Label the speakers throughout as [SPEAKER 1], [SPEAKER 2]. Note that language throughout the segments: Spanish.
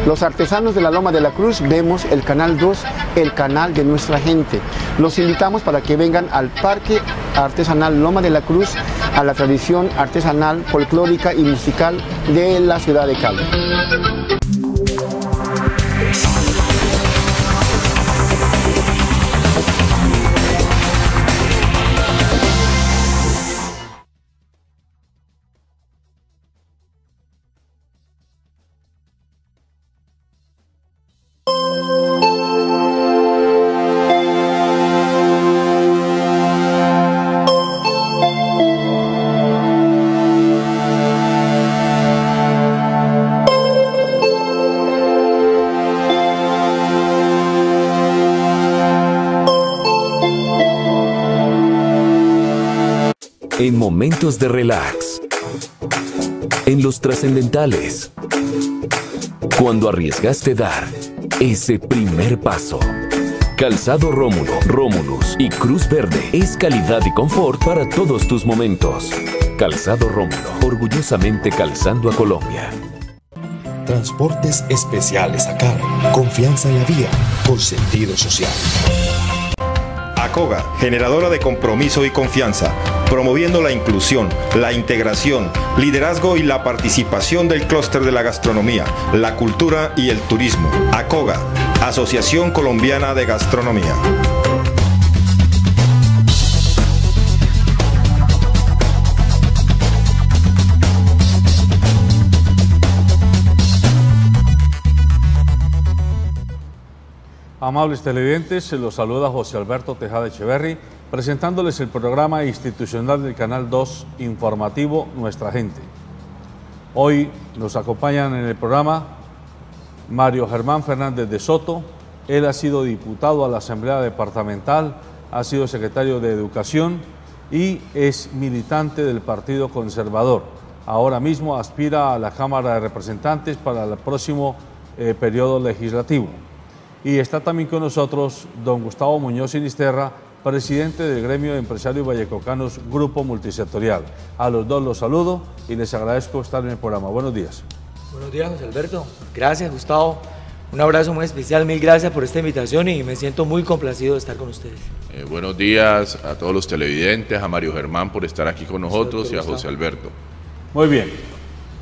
[SPEAKER 1] Los artesanos de la Loma de la Cruz vemos el Canal 2, el canal de nuestra gente. Los invitamos para que vengan al Parque Artesanal Loma de la Cruz, a la tradición artesanal, folclórica y musical de la ciudad de Cali.
[SPEAKER 2] En momentos de relax, en los trascendentales, cuando arriesgaste dar ese primer paso. Calzado Rómulo, Rómulus y Cruz Verde es calidad y confort para todos tus momentos. Calzado Rómulo, orgullosamente calzando a Colombia.
[SPEAKER 3] Transportes especiales a Cali, confianza en la vía, con sentido social.
[SPEAKER 4] ACOGA, generadora de compromiso y confianza, promoviendo la inclusión, la integración, liderazgo y la participación del clúster de la gastronomía, la cultura y el turismo. ACOGA, Asociación Colombiana de Gastronomía.
[SPEAKER 5] Amables televidentes, se los saluda José Alberto Tejada Echeverry, presentándoles el programa institucional del Canal 2 informativo Nuestra Gente. Hoy nos acompañan en el programa Mario Germán Fernández de Soto. Él ha sido diputado a la Asamblea Departamental, ha sido secretario de Educación y es militante del Partido Conservador. Ahora mismo aspira a la Cámara de Representantes para el próximo periodo legislativo. Y está también con nosotros don Gustavo Muñoz Sinisterra, presidente del Gremio de Empresarios Vallecaucanos, Grupo Multisectorial. A los dos los saludo y les agradezco estar en el programa. Buenos días.
[SPEAKER 6] Buenos días, José Alberto. Gracias, Gustavo. Un abrazo muy especial, mil gracias por esta invitación y me siento muy complacido de estar con ustedes.
[SPEAKER 7] Buenos días a todos los televidentes, a Mario Germán por estar aquí con nosotros y a José Alberto.
[SPEAKER 5] Muy bien.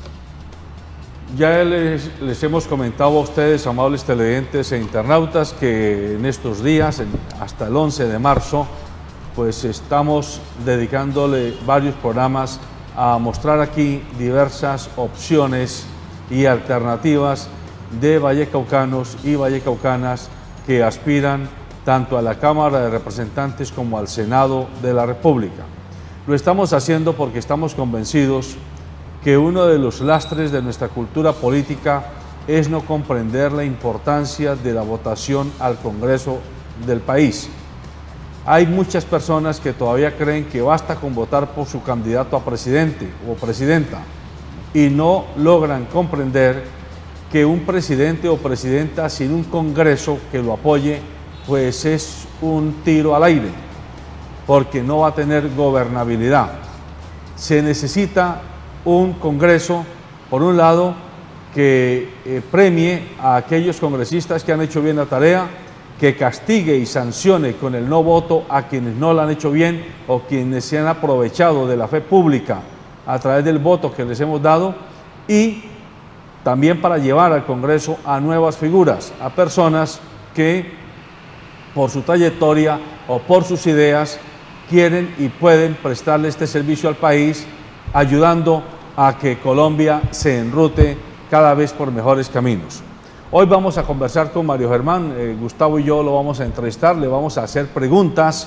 [SPEAKER 5] Ya les hemos comentado a ustedes, amables televidentes e internautas, que en estos días, hasta el 11 de marzo, pues estamos dedicándole varios programas a mostrar aquí diversas opciones y alternativas de vallecaucanos y vallecaucanas que aspiran tanto a la Cámara de Representantes como al Senado de la República. Lo estamos haciendo porque estamos convencidos que uno de los lastres de nuestra cultura política es no comprender la importancia de la votación al Congreso del país. Hay muchas personas que todavía creen que basta con votar por su candidato a presidente o presidenta y no logran comprender que un presidente o presidenta sin un Congreso que lo apoye, pues es un tiro al aire, porque no va a tener gobernabilidad. Se necesita un Congreso, por un lado, que premie a aquellos congresistas que han hecho bien la tarea, que castigue y sancione con el no voto a quienes no la han hecho bien o quienes se han aprovechado de la fe pública a través del voto que les hemos dado, y también para llevar al Congreso a nuevas figuras, a personas que por su trayectoria o por sus ideas quieren y pueden prestarle este servicio al país, ayudando a que Colombia se enrute cada vez por mejores caminos. Hoy vamos a conversar con Mario Germán, Gustavo y yo lo vamos a entrevistar, le vamos a hacer preguntas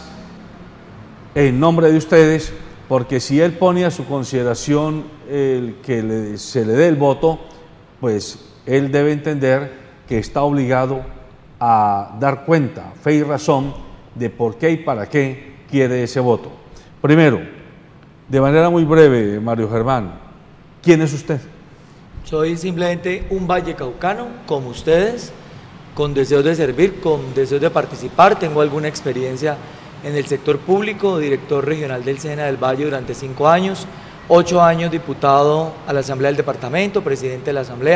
[SPEAKER 5] en nombre de ustedes, porque si él pone a su consideración se le dé el voto, pues él debe entender que está obligado a dar cuenta, fe y razón, de por qué y para qué quiere ese voto. Primero, de manera muy breve, Mario Germán, ¿quién es usted?
[SPEAKER 6] Soy simplemente un vallecaucano, como ustedes, con deseos de servir, con deseos de participar. Tengo alguna experiencia en el sector público, director regional del SENA del Valle durante 5 años, 8 años diputado a la Asamblea del Departamento, presidente de la Asamblea,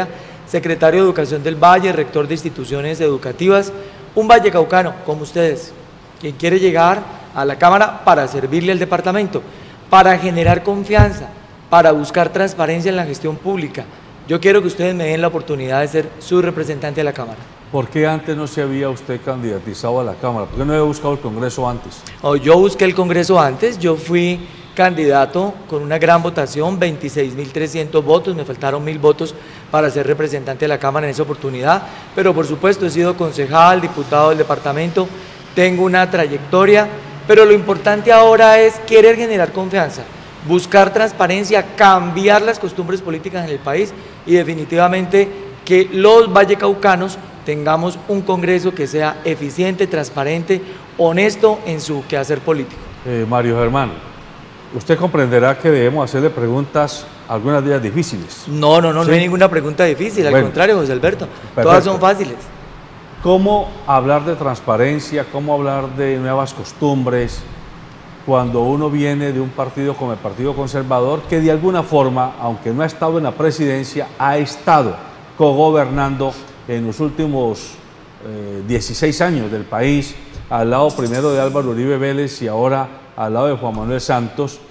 [SPEAKER 6] secretario de Educación del Valle, rector de instituciones educativas, un vallecaucano como ustedes, quien quiere llegar a la Cámara para servirle al departamento, para generar confianza, para buscar transparencia en la gestión pública. Yo quiero que ustedes me den la oportunidad de ser su representante a la Cámara.
[SPEAKER 5] ¿Por qué antes no se había usted candidatizado a la Cámara? ¿Por qué no había buscado el Congreso antes?
[SPEAKER 6] Yo busqué el Congreso antes, yo fui candidato con una gran votación, 26.300 votos, me faltaron 1.000 votos para ser representante de la Cámara en esa oportunidad, pero por supuesto he sido concejal, diputado del departamento, tengo una trayectoria, pero lo importante ahora es querer generar confianza, buscar transparencia, cambiar las costumbres políticas en el país y definitivamente que los vallecaucanos tengamos un Congreso que sea eficiente, transparente, honesto en su quehacer político.
[SPEAKER 5] Mario Germán, usted comprenderá que debemos hacerle preguntas, algunas de ellas difíciles.
[SPEAKER 6] No,
[SPEAKER 5] ¿Sí?
[SPEAKER 6] no hay ninguna pregunta difícil, al contrario, José Alberto,
[SPEAKER 5] perfecto.
[SPEAKER 6] Todas son fáciles.
[SPEAKER 5] ¿Cómo hablar de transparencia, cómo hablar de nuevas costumbres cuando uno viene de un partido como el Partido Conservador que de alguna forma, aunque no ha estado en la presidencia, ha estado cogobernando en los últimos 16 años del país, al lado primero de Álvaro Uribe Vélez y ahora al lado de Juan Manuel Santos,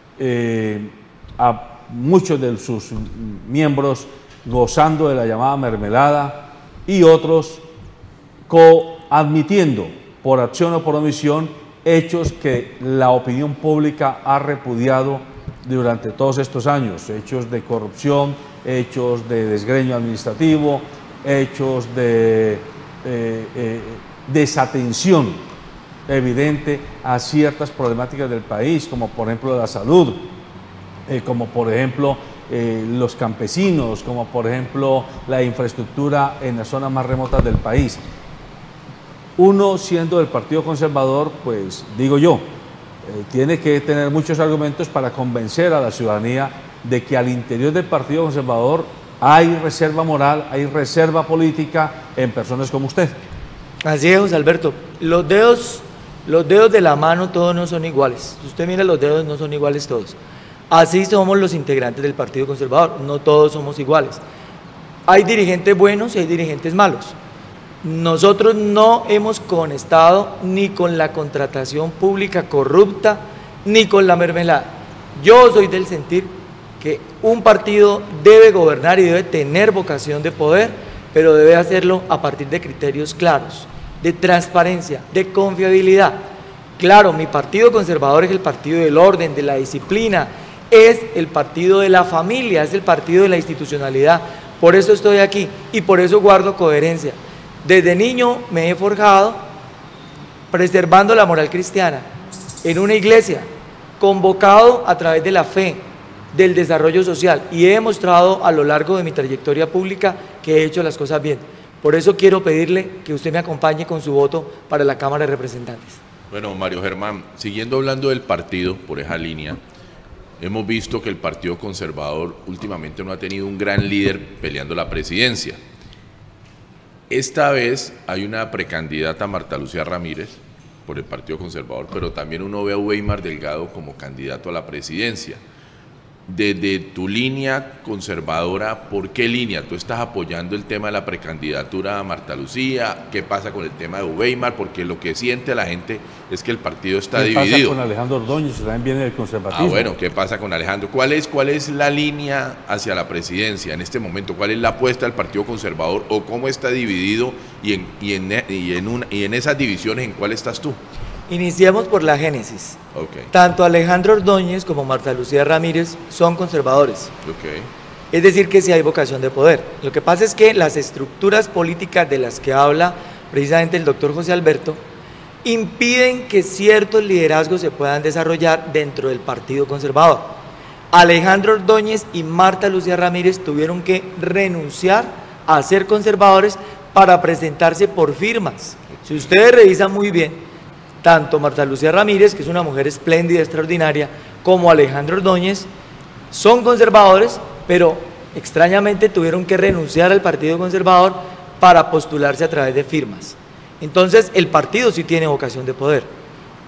[SPEAKER 5] a muchos de sus miembros gozando de la llamada mermelada y otros admitiendo por acción o por omisión hechos que la opinión pública ha repudiado durante todos estos años, hechos de corrupción, hechos de desgreño administrativo, hechos de desatención evidente a ciertas problemáticas del país, como por ejemplo la salud, como por ejemplo los campesinos, como por ejemplo la infraestructura en las zonas más remotas del país. Uno, siendo del Partido Conservador, pues digo yo, tiene que tener muchos argumentos para convencer a la ciudadanía de que al interior del Partido Conservador hay reserva moral, hay reserva política en personas como usted.
[SPEAKER 6] Así es, José Alberto. Los dedos de la mano todos no son iguales. Si usted mira los dedos, no son iguales todos. Así somos los integrantes del Partido Conservador, no todos somos iguales. Hay dirigentes buenos y hay dirigentes malos. Nosotros no hemos conectado ni con la contratación pública corrupta, ni con la mermelada. Yo soy del sentir que un partido debe gobernar y debe tener vocación de poder, pero debe hacerlo a partir de criterios claros, de transparencia, de confiabilidad. Claro, mi Partido Conservador es el partido del orden, de la disciplina, es el partido de la familia, es el partido de la institucionalidad. Por eso estoy aquí y por eso guardo coherencia. Desde niño me he forjado preservando la moral cristiana en una iglesia, convocado a través de la fe, del desarrollo social, y he demostrado a lo largo de mi trayectoria pública que he hecho las cosas bien. Por eso quiero pedirle que usted me acompañe con su voto para la Cámara de Representantes.
[SPEAKER 7] Bueno, Mario Germán, siguiendo hablando del partido por esa línea, hemos visto que el Partido Conservador últimamente no ha tenido un gran líder peleando la presidencia. Esta vez hay una precandidata, Marta Lucía Ramírez, por el Partido Conservador, pero también uno ve a Weimar Delgado como candidato a la presidencia. Desde tu línea conservadora, ¿por qué línea? ¿Tú estás apoyando el tema de la precandidatura a Marta Lucía? ¿Qué pasa con el tema de Weimar? Porque lo que siente la gente es que el partido está dividido.
[SPEAKER 5] ¿Qué pasa con Alejandro Ordóñez? También viene del conservatismo.
[SPEAKER 7] Bueno, ¿qué pasa con Alejandro? ¿Cuál es la línea hacia la presidencia en este momento? ¿Cuál es la apuesta del Partido Conservador o cómo está dividido y en esas divisiones en cuál estás tú?
[SPEAKER 6] Iniciemos por la génesis.
[SPEAKER 7] Okay.
[SPEAKER 6] Tanto Alejandro Ordóñez como Marta Lucía Ramírez son conservadores.
[SPEAKER 7] Okay.
[SPEAKER 6] Es decir, que sí hay vocación de poder. Lo que pasa es que las estructuras políticas de las que habla precisamente el doctor José Alberto impiden que ciertos liderazgos se puedan desarrollar dentro del Partido Conservador. Alejandro Ordóñez y Marta Lucía Ramírez tuvieron que renunciar a ser conservadores para presentarse por firmas. Si ustedes revisan muy bien, tanto Marta Lucía Ramírez, que es una mujer espléndida, extraordinaria, como Alejandro Ordóñez, son conservadores, pero extrañamente tuvieron que renunciar al Partido Conservador para postularse a través de firmas. Entonces, el partido sí tiene vocación de poder.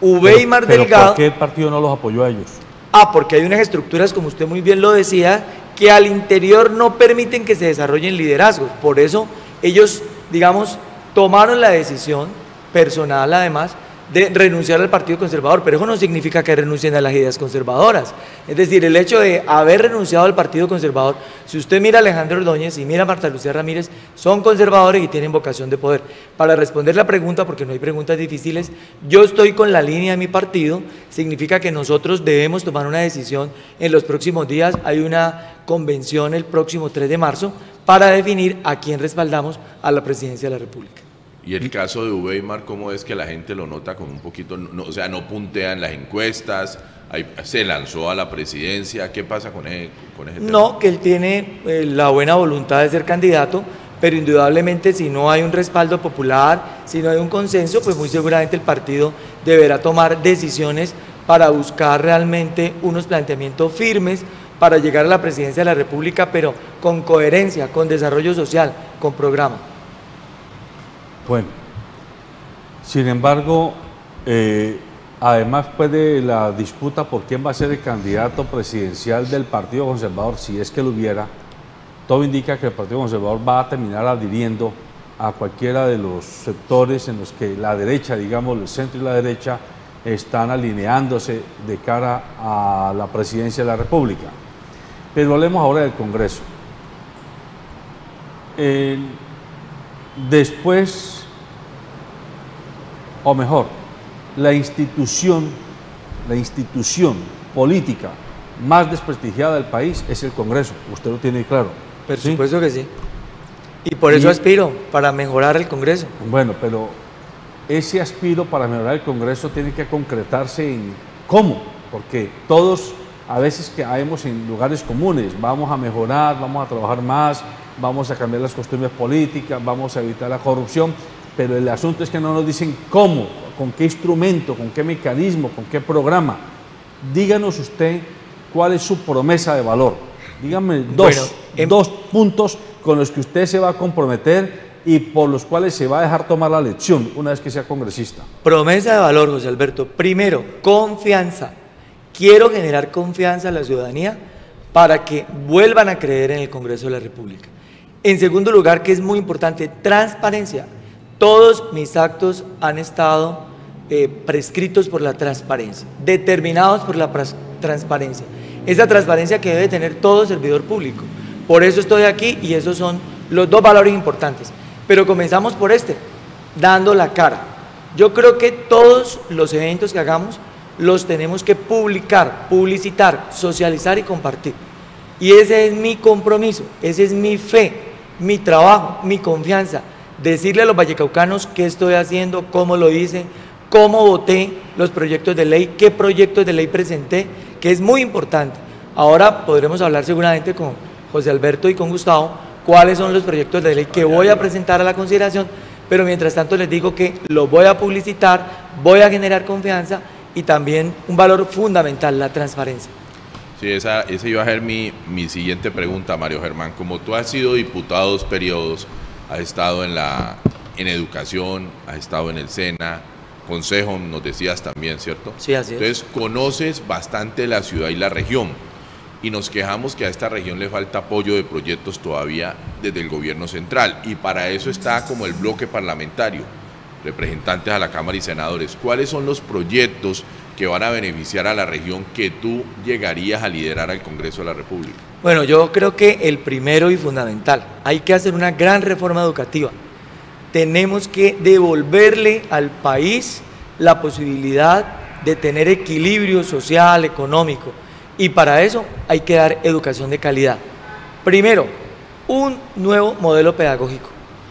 [SPEAKER 6] Weimar Delgado...
[SPEAKER 5] ¿Por qué el partido no los apoyó a ellos?
[SPEAKER 6] Porque hay unas estructuras, como usted muy bien lo decía, que al interior no permiten que se desarrollen liderazgos. Por eso ellos, digamos, tomaron la decisión personal, además, de renunciar al Partido Conservador, pero eso no significa que renuncien a las ideas conservadoras. Es decir, el hecho de haber renunciado al Partido Conservador, si usted mira a Alejandro Ordóñez y mira a Marta Lucía Ramírez, son conservadores y tienen vocación de poder. Para responder la pregunta, porque no hay preguntas difíciles, yo estoy con la línea de mi partido, significa que nosotros debemos tomar una decisión en los próximos días. Hay una convención el próximo 3 de marzo para definir a quién respaldamos a la presidencia de la República.
[SPEAKER 7] Y el caso de Weimar, ¿cómo es que la gente lo nota con un poquito, o sea, no puntea en las encuestas, se lanzó a la presidencia? ¿Qué pasa con ese tema?
[SPEAKER 6] No, que él tiene la buena voluntad de ser candidato, pero indudablemente si no hay un respaldo popular, si no hay un consenso, pues muy seguramente el partido deberá tomar decisiones para buscar realmente unos planteamientos firmes para llegar a la presidencia de la República, pero con coherencia, con desarrollo social, con programa.
[SPEAKER 5] Bueno, sin embargo, además pues de la disputa por quién va a ser el candidato presidencial del Partido Conservador, si es que lo hubiera, todo indica que el Partido Conservador va a terminar adhiriendo a cualquiera de los sectores en los que la derecha, digamos, el centro y la derecha, están alineándose de cara a la presidencia de la República. Pero hablemos ahora del Congreso. Después, o mejor, la institución política más desprestigiada del país es el Congreso. Usted lo tiene claro.
[SPEAKER 6] Por supuesto que sí. Y por eso aspiro, para mejorar el Congreso.
[SPEAKER 5] Bueno, pero ese aspiro para mejorar el Congreso tiene que concretarse en cómo, porque todos a veces caemos en lugares comunes, vamos a mejorar, vamos a trabajar más, vamos a cambiar las costumbres políticas, vamos a evitar la corrupción, pero el asunto es que no nos dicen cómo, con qué instrumento, con qué mecanismo, con qué programa. Díganos usted cuál es su promesa de valor. Dígame dos puntos con los que usted se va a comprometer y por los cuales se va a dejar tomar la lección una vez que sea congresista.
[SPEAKER 6] Promesa de valor, José Alberto. Primero, confianza. Quiero generar confianza a la ciudadanía para que vuelvan a creer en el Congreso de la República. En segundo lugar, que es muy importante, transparencia. Todos mis actos han estado prescritos por la transparencia, determinados por la transparencia. Esa transparencia que debe tener todo servidor público. Por eso estoy aquí y esos son los dos valores importantes. Pero comenzamos por dando la cara. Yo creo que todos los eventos que hagamos los tenemos que publicar, publicitar, socializar y compartir. Y ese es mi compromiso, esa es mi fe, mi trabajo, mi confianza. Decirle a los vallecaucanos qué estoy haciendo, cómo lo hice, cómo voté los proyectos de ley, qué proyectos de ley presenté, que es muy importante. Ahora podremos hablar seguramente con José Alberto y con Gustavo cuáles son los proyectos de ley que voy a presentar a la consideración, pero mientras tanto les digo que los voy a publicitar, voy a generar confianza y también un valor fundamental, la transparencia.
[SPEAKER 7] Sí, esa iba a ser mi siguiente pregunta, Mario Germán. Como tú has sido diputado 2 periodos, has estado en educación, has estado en el SENA, Consejo, nos decías también, ¿cierto?
[SPEAKER 6] Sí, así es.
[SPEAKER 7] Entonces, conoces bastante la ciudad y la región, y nos quejamos que a esta región le falta apoyo de proyectos todavía desde el gobierno central, y para eso está como el bloque parlamentario, representantes a la Cámara y senadores. ¿Cuáles son los proyectos que van a beneficiar a la región que tú llegarías a liderar al Congreso de la República?
[SPEAKER 6] Bueno, yo creo que el primero y fundamental, hay que hacer una gran reforma educativa. Tenemos que devolverle al país la posibilidad de tener equilibrio social, económico, y para eso hay que dar educación de calidad. Primero, un nuevo modelo pedagógico,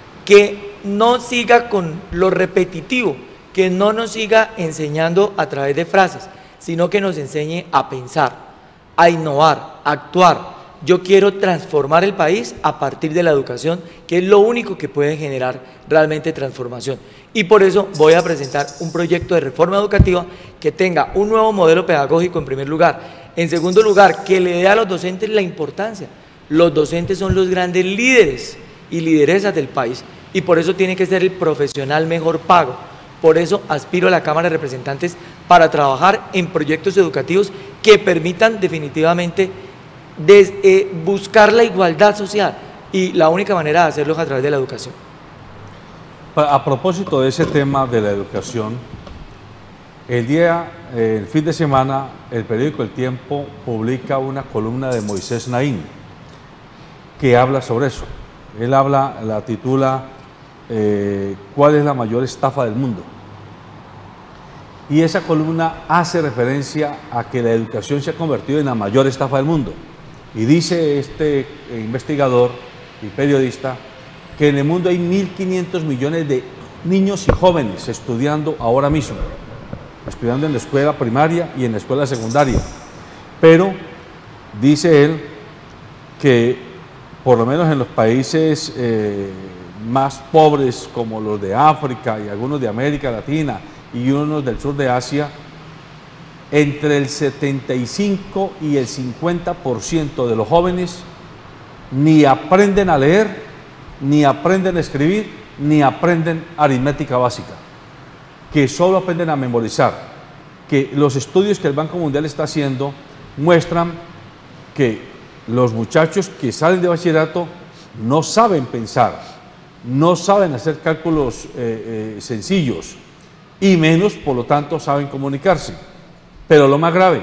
[SPEAKER 6] que no siga con lo repetitivo, que no nos siga enseñando a través de frases, sino que nos enseñe a pensar, a innovar, a actuar. Yo quiero transformar el país a partir de la educación, que es lo único que puede generar realmente transformación. Y por eso voy a presentar un proyecto de reforma educativa que tenga un nuevo modelo pedagógico en primer lugar. En segundo lugar, que le dé a los docentes la importancia. Los docentes son los grandes líderes y lideresas del país, y por eso tiene que ser el profesional mejor pago. Por eso aspiro a la Cámara de Representantes para trabajar en proyectos educativos que permitan definitivamente buscar la igualdad social, y la única manera de hacerlo es a través de la educación.
[SPEAKER 5] A propósito de ese tema de la educación, el fin de semana, el periódico El Tiempo publica una columna de Moisés Naín que habla sobre eso. Él la titula ¿cuál es la mayor estafa del mundo? Y esa columna hace referencia a que la educación se ha convertido en la mayor estafa del mundo. Y dice este investigador y periodista que en el mundo hay 1.500 millones de niños y jóvenes estudiando ahora mismo, estudiando en la escuela primaria y en la escuela secundaria. Pero dice él que por lo menos en los países más pobres como los de África y algunos de América Latina y unos del sur de Asia, entre el 75 y el 50% de los jóvenes ni aprenden a leer, ni aprenden a escribir, ni aprenden aritmética básica, que solo aprenden a memorizar, que los estudios que el Banco Mundial está haciendo muestran que los muchachos que salen de bachillerato no saben pensar, no saben hacer cálculos sencillos y menos, por lo tanto, saben comunicarse. Pero lo más grave,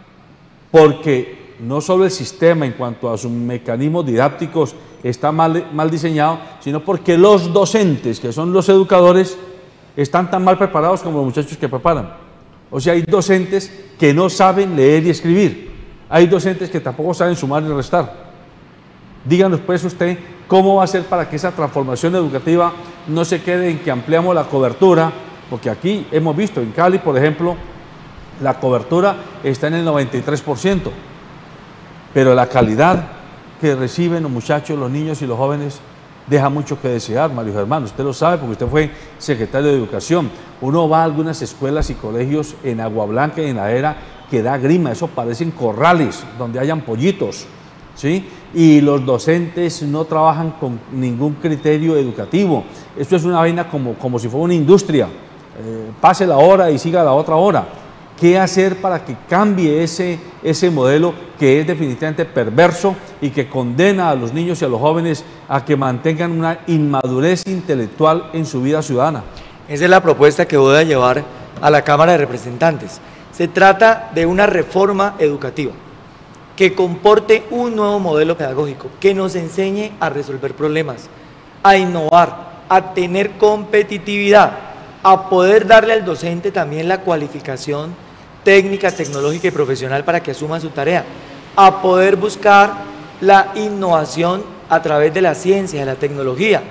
[SPEAKER 5] porque no solo el sistema en cuanto a sus mecanismos didácticos está mal diseñado, sino porque los docentes, que son los educadores, están tan mal preparados como los muchachos que preparan. O sea, hay docentes que no saben leer y escribir, hay docentes que tampoco saben sumar y restar. Díganos pues usted, ¿cómo va a ser para que esa transformación educativa no se quede en que ampliamos la cobertura? Porque aquí hemos visto, en Cali, por ejemplo, la cobertura está en el 93%, pero la calidad que reciben los muchachos, los niños y los jóvenes deja mucho que desear, Mario Germán. Usted lo sabe porque usted fue secretario de Educación. Uno va a algunas escuelas y colegios en Agua Blanca y en La Era que da grima, eso parecen corrales donde hayan pollitos, ¿sí? Y los docentes no trabajan con ningún criterio educativo. Esto es una vaina como si fuera una industria. Pase la hora y siga la otra hora. ¿Qué hacer para que cambie ese modelo que es definitivamente perverso y que condena a los niños y a los jóvenes a que mantengan una inmadurez intelectual en su vida ciudadana?
[SPEAKER 6] Esa es la propuesta que voy a llevar a la Cámara de Representantes. Se trata de una reforma educativa que comporte un nuevo modelo pedagógico, que nos enseñe a resolver problemas, a innovar, a tener competitividad, a poder darle al docente también la cualificación técnica, tecnológica y profesional para que asuma su tarea, a poder buscar la innovación a través de la ciencia, de la tecnología,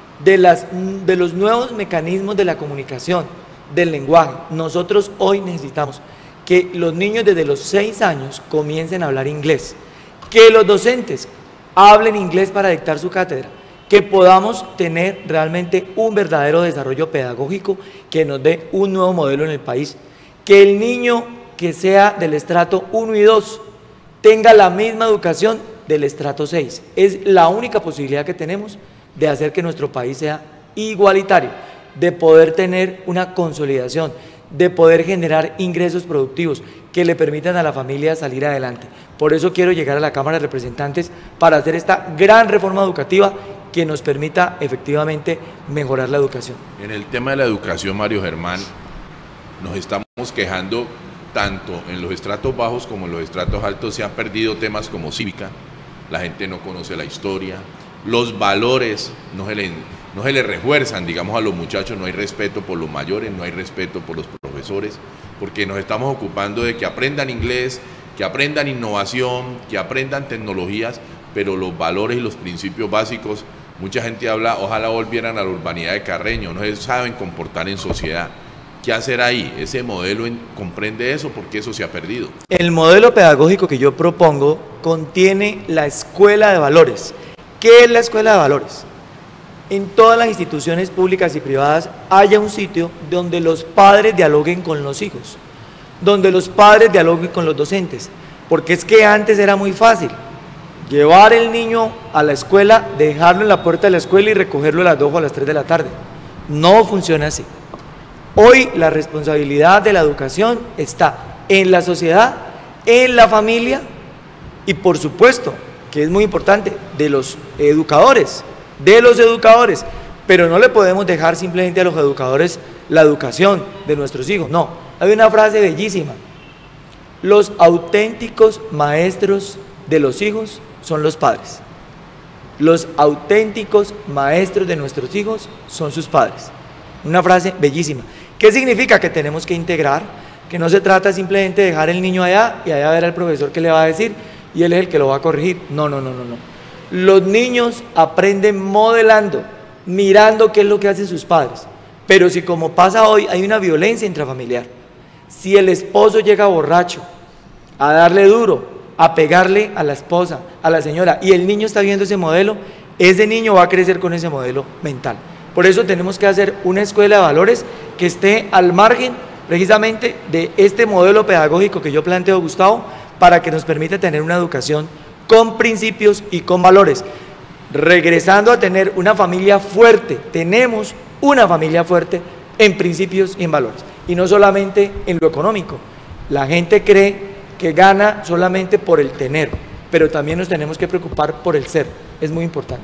[SPEAKER 6] de los nuevos mecanismos de la comunicación, del lenguaje. Nosotros hoy necesitamos que los niños desde los 6 años comiencen a hablar inglés, que los docentes hablen inglés para dictar su cátedra, que podamos tener realmente un verdadero desarrollo pedagógico que nos dé un nuevo modelo en el país, que el niño que sea del estrato 1 y 2 tenga la misma educación del estrato 6. Es la única posibilidad que tenemos de hacer que nuestro país sea igualitario, de poder tener una consolidación, de poder generar ingresos productivos que le permitan a la familia salir adelante. Por eso quiero llegar a la Cámara de Representantes para hacer esta gran reforma educativa que nos permita efectivamente mejorar la educación.
[SPEAKER 7] En el tema de la educación, Mario Germán, nos estamos quejando tanto en los estratos bajos como en los estratos altos. Se han perdido temas como cívica, la gente no conoce la historia, los valores no se le refuerzan, digamos, a los muchachos, no hay respeto por los mayores, no hay respeto por los profesores, porque nos estamos ocupando de que aprendan inglés, que aprendan innovación, que aprendan tecnologías, pero los valores y los principios básicos, mucha gente habla, ojalá volvieran a la urbanidad de Carreño, no se saben comportar en sociedad. ¿Qué hacer ahí? ¿Ese modelo comprende eso? Porque eso se ha perdido. El
[SPEAKER 6] modelo pedagógico que yo propongo contiene la escuela de valores. ¿Qué es la escuela de valores? En todas las instituciones públicas y privadas haya un sitio donde los padres dialoguen con los hijos, donde los padres dialoguen con los docentes, porque es que antes era muy fácil llevar el niño a la escuela, dejarlo en la puerta de la escuela y recogerlo a las 2 o a las 3 de la tarde. No funciona así. Hoy la responsabilidad de la educación está en la sociedad, en la familia Y por supuesto, que es muy importante, de los educadores, pero no le podemos dejar simplemente a los educadores la educación de nuestros hijos, no. Hay una frase bellísima: los auténticos maestros de los hijos son los padres. Los auténticos maestros de nuestros hijos son sus padres. Una frase bellísima. ¿Qué significa? Que tenemos que integrar, que no se trata simplemente de dejar el niño allá y allá ver al profesor qué le va a decir y él es el que lo va a corregir. No. Los niños aprenden modelando, mirando qué es lo que hacen sus padres. Pero si, como pasa hoy, hay una violencia intrafamiliar, si el esposo llega borracho a darle duro, a pegarle a la esposa, a la señora, y el niño está viendo ese modelo, ese niño va a crecer con ese modelo mental. Por eso tenemos que hacer una escuela de valores que esté al margen precisamente de este modelo pedagógico que yo planteo, Gustavo, para que nos permita tener una educación con principios y con valores. Regresando a tener una familia fuerte, tenemos una familia fuerte en principios y en valores, y no solamente en lo económico. La gente cree que gana solamente por el tener, pero también nos tenemos que preocupar por el ser, es muy importante.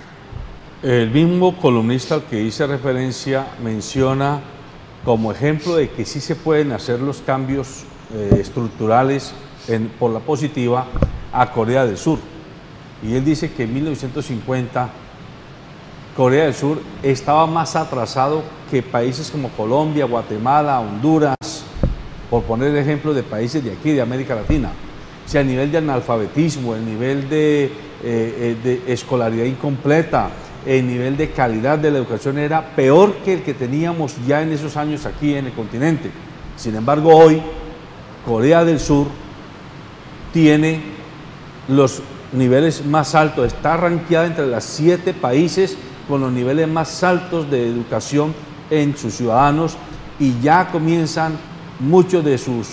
[SPEAKER 5] El mismo columnista al que hice referencia menciona como ejemplo de que sí se pueden hacer los cambios estructurales por la positiva a Corea del Sur. Y él dice que en 1950 Corea del Sur estaba más atrasado que países como Colombia, Guatemala, Honduras, por poner ejemplos de países de aquí, de América Latina. O sea, el nivel de analfabetismo, el nivel de escolaridad incompleta, el nivel de calidad de la educación era peor que el que teníamos ya en esos años aquí en el continente. Sin embargo, hoy Corea del Sur tiene los niveles más altos, está rankeada entre las 7 países con los niveles más altos de educación en sus ciudadanos, y ya comienzan muchos de sus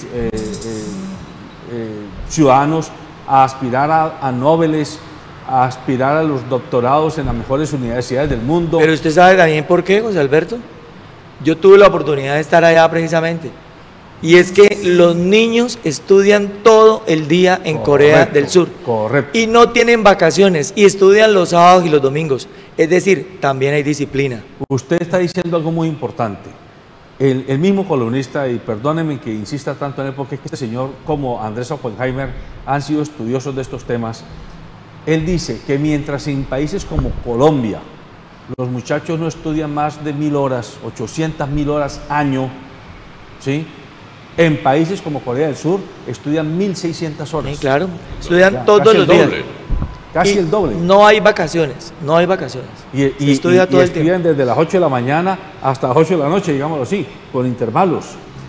[SPEAKER 5] ciudadanos a aspirar a Nobeles, a aspirar a los doctorados en las mejores universidades del mundo.
[SPEAKER 6] Pero usted sabe también por qué, José Alberto. Yo tuve la oportunidad de estar allá precisamente, y es que los niños estudian todo el día en Corea del Sur.
[SPEAKER 5] Correcto.
[SPEAKER 6] Y no tienen vacaciones, y estudian los sábados y los domingos. Es decir, también hay disciplina.
[SPEAKER 5] Usted está diciendo algo muy importante. El mismo columnista, y perdónenme que insista tanto en él, porque este señor como Andrés Oppenheimer han sido estudiosos de estos temas. Él dice que mientras en países como Colombia los muchachos no estudian más de 1000 horas, 800.000 horas año, ¿sí? En países como Corea del Sur estudian 1600 horas.
[SPEAKER 6] Sí, claro, estudian todos los días.
[SPEAKER 5] Casi el doble.
[SPEAKER 6] No hay vacaciones, no hay vacaciones.
[SPEAKER 5] Y
[SPEAKER 6] estudia todo el tiempo.
[SPEAKER 5] Desde las 8 de la mañana hasta las 8 de la noche, digámoslo así, con intervalos.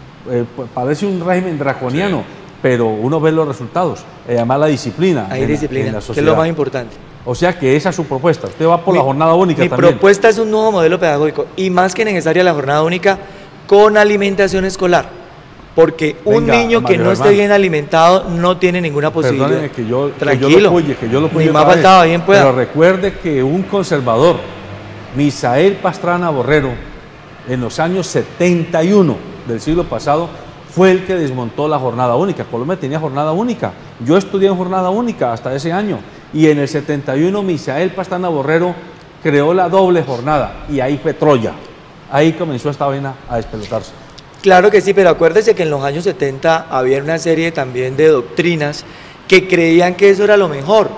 [SPEAKER 5] Parece un régimen draconiano, sí, pero uno ve los resultados. Además la disciplina.
[SPEAKER 6] Hay disciplina,
[SPEAKER 5] en la sociedad,
[SPEAKER 6] que es lo más importante.
[SPEAKER 5] O sea que esa es su propuesta. Usted va por la jornada única también.
[SPEAKER 6] Mi propuesta es un nuevo modelo pedagógico, y más que necesaria la jornada única con alimentación escolar. Porque un niño que no esté bien alimentado no tiene ninguna posibilidad.
[SPEAKER 5] Perdóneme que yo lo puye
[SPEAKER 6] ni más faltaba, bien pueda.
[SPEAKER 5] Pero recuerde que un conservador, Misael Pastrana Borrero, en los años 71 del siglo pasado, fue el que desmontó la jornada única. Colombia tenía jornada única. Yo estudié en jornada única hasta ese año. Y en el 71 Misael Pastrana Borrero creó la doble jornada. Y ahí fue Troya. Ahí comenzó esta vaina a despelotarse.
[SPEAKER 6] Claro que sí, pero acuérdese que en los años 70 había una serie también de doctrinas que creían que eso era lo mejor.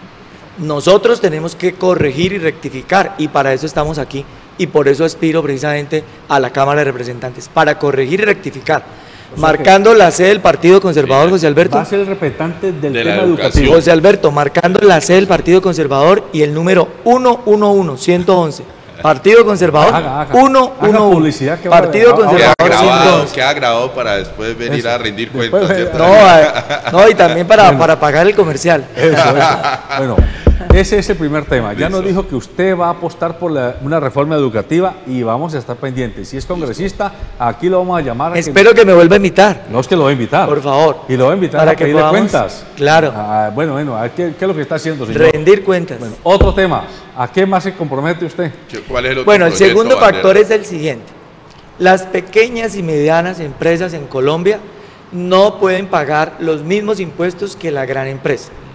[SPEAKER 6] Nosotros tenemos que corregir y rectificar, y para eso estamos aquí, y por eso aspiro precisamente a la Cámara de Representantes, para corregir y rectificar, marcando la sede del Partido Conservador, José Alberto.
[SPEAKER 5] Va a ser el representante del tema educativo.
[SPEAKER 6] José Alberto, marcando la sede del Partido Conservador y el número 111. Partido Conservador, 111. Partido Conservador,
[SPEAKER 7] queda grabado para después venir a rendir cuentas.
[SPEAKER 6] No, y también para pagar el comercial.
[SPEAKER 5] Eso. Bueno, ese es el primer tema. Ya nos dijo que usted va a apostar por una reforma educativa, y vamos a estar pendientes. Si es congresista, aquí lo vamos a llamar.
[SPEAKER 6] Espero que me vuelva a invitar.
[SPEAKER 5] No, es que lo va a invitar.
[SPEAKER 6] Por favor.
[SPEAKER 5] Y lo va a invitar
[SPEAKER 6] para
[SPEAKER 5] a pedirle cuentas.
[SPEAKER 6] Claro.
[SPEAKER 5] Bueno, a ver, ¿qué es lo que está haciendo, señor?
[SPEAKER 6] Rendir cuentas.
[SPEAKER 5] Bueno, otro tema. ¿A qué más se compromete usted?
[SPEAKER 7] ¿Cuál es el otro
[SPEAKER 6] Bueno, el segundo
[SPEAKER 7] Bandera?
[SPEAKER 6] factor es el siguiente. Las pequeñas y medianas empresas en Colombia no pueden pagar los mismos impuestos que la gran empresa.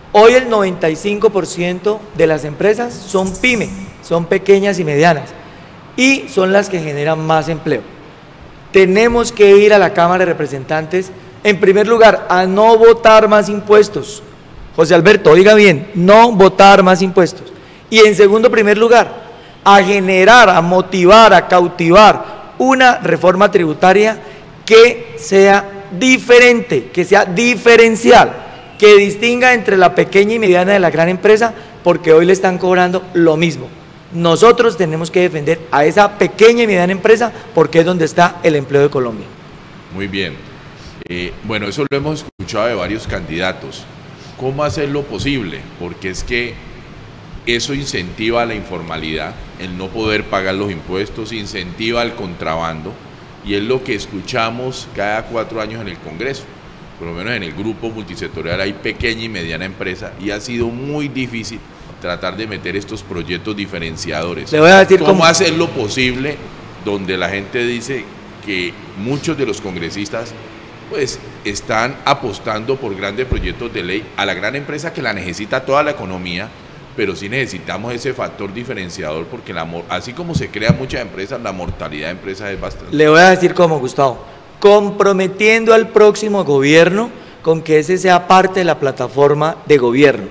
[SPEAKER 6] Hoy el 95% de las empresas son pyme, son pequeñas y medianas, y son las que generan más empleo. Tenemos que ir a la Cámara de Representantes, en primer lugar, a no votar más impuestos. José Alberto, oiga bien, no votar más impuestos. Y en segundo primer lugar, a generar, a motivar, a cautivar una reforma tributaria que sea diferente, que sea diferencial, que distinga entre la pequeña y mediana de la gran empresa, porque hoy le están cobrando lo mismo. Nosotros tenemos que defender a esa pequeña y mediana empresa porque es donde está el empleo de Colombia.
[SPEAKER 7] Muy bien. Bueno, eso lo hemos escuchado de varios candidatos. ¿Cómo hacerlo posible? Porque es que eso incentiva la informalidad, el no poder pagar los impuestos, incentiva el contrabando, y es lo que escuchamos cada 4 años en el Congreso. Por lo menos en el grupo multisectorial hay pequeña y mediana empresa, y ha sido muy difícil tratar de meter estos proyectos diferenciadores.
[SPEAKER 6] Le voy a decir
[SPEAKER 7] ¿Cómo hacerlo posible donde la gente dice que muchos de los congresistas pues están apostando por grandes proyectos de ley a la gran empresa que la necesita toda la economía, pero sí necesitamos ese factor diferenciador porque así como se crean muchas empresas, la mortalidad de empresas es bastante.
[SPEAKER 6] Le voy a decir cómo, Gustavo, comprometiendo al próximo gobierno con que ese sea parte de la plataforma de gobierno.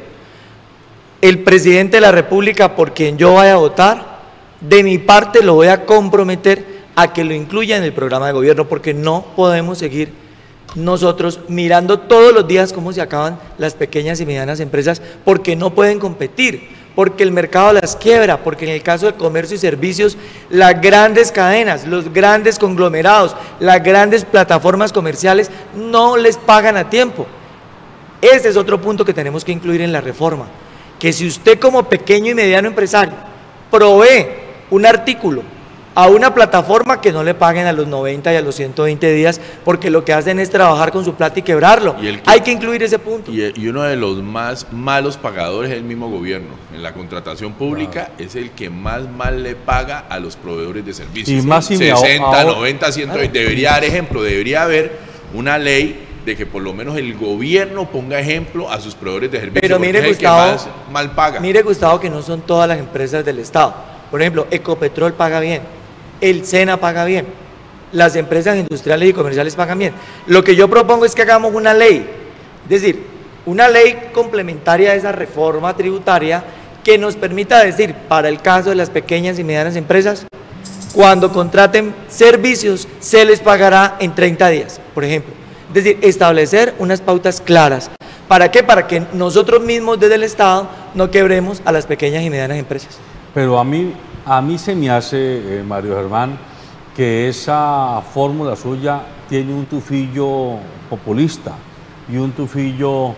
[SPEAKER 6] El presidente de la República, por quien yo vaya a votar, de mi parte lo voy a comprometer a que lo incluya en el programa de gobierno, porque no podemos seguir nosotros mirando todos los días cómo se acaban las pequeñas y medianas empresas, porque no pueden competir, porque el mercado las quiebra, porque en el caso de comercio y servicios, las grandes cadenas, los grandes conglomerados, las grandes plataformas comerciales no les pagan a tiempo. Ese es otro punto que tenemos que incluir en la reforma, que si usted como pequeño y mediano empresario provee un artículo a una plataforma, que no le paguen a los 90 y a los 120 días, porque lo que hacen es trabajar con su plata y quebrarlo. Hay que incluir ese punto.
[SPEAKER 7] Y uno de los más malos pagadores es el mismo gobierno. En la contratación pública es el que más mal le paga a los proveedores de servicios.
[SPEAKER 5] Y más
[SPEAKER 7] 60, 90, 120. Debería dar ejemplo, debería haber una ley de que por lo menos el gobierno ponga ejemplo a sus proveedores de servicios.
[SPEAKER 6] Pero mire,
[SPEAKER 7] es
[SPEAKER 6] Gustavo,
[SPEAKER 7] el que más mal paga.
[SPEAKER 6] Mire, Gustavo, que no son todas las empresas del Estado. Por ejemplo, Ecopetrol paga bien, el SENA paga bien, las empresas industriales y comerciales pagan bien. Lo que yo propongo es que hagamos una ley, es decir, una ley complementaria a esa reforma tributaria que nos permita decir, para el caso de las pequeñas y medianas empresas, cuando contraten servicios se les pagará en 30 días, por ejemplo. Es decir, establecer unas pautas claras. ¿Para qué? Para que nosotros mismos desde el Estado no quebremos a las pequeñas y medianas empresas.
[SPEAKER 5] Pero a mí se me hace, Mario Germán, que esa fórmula suya tiene un tufillo populista y un tufillo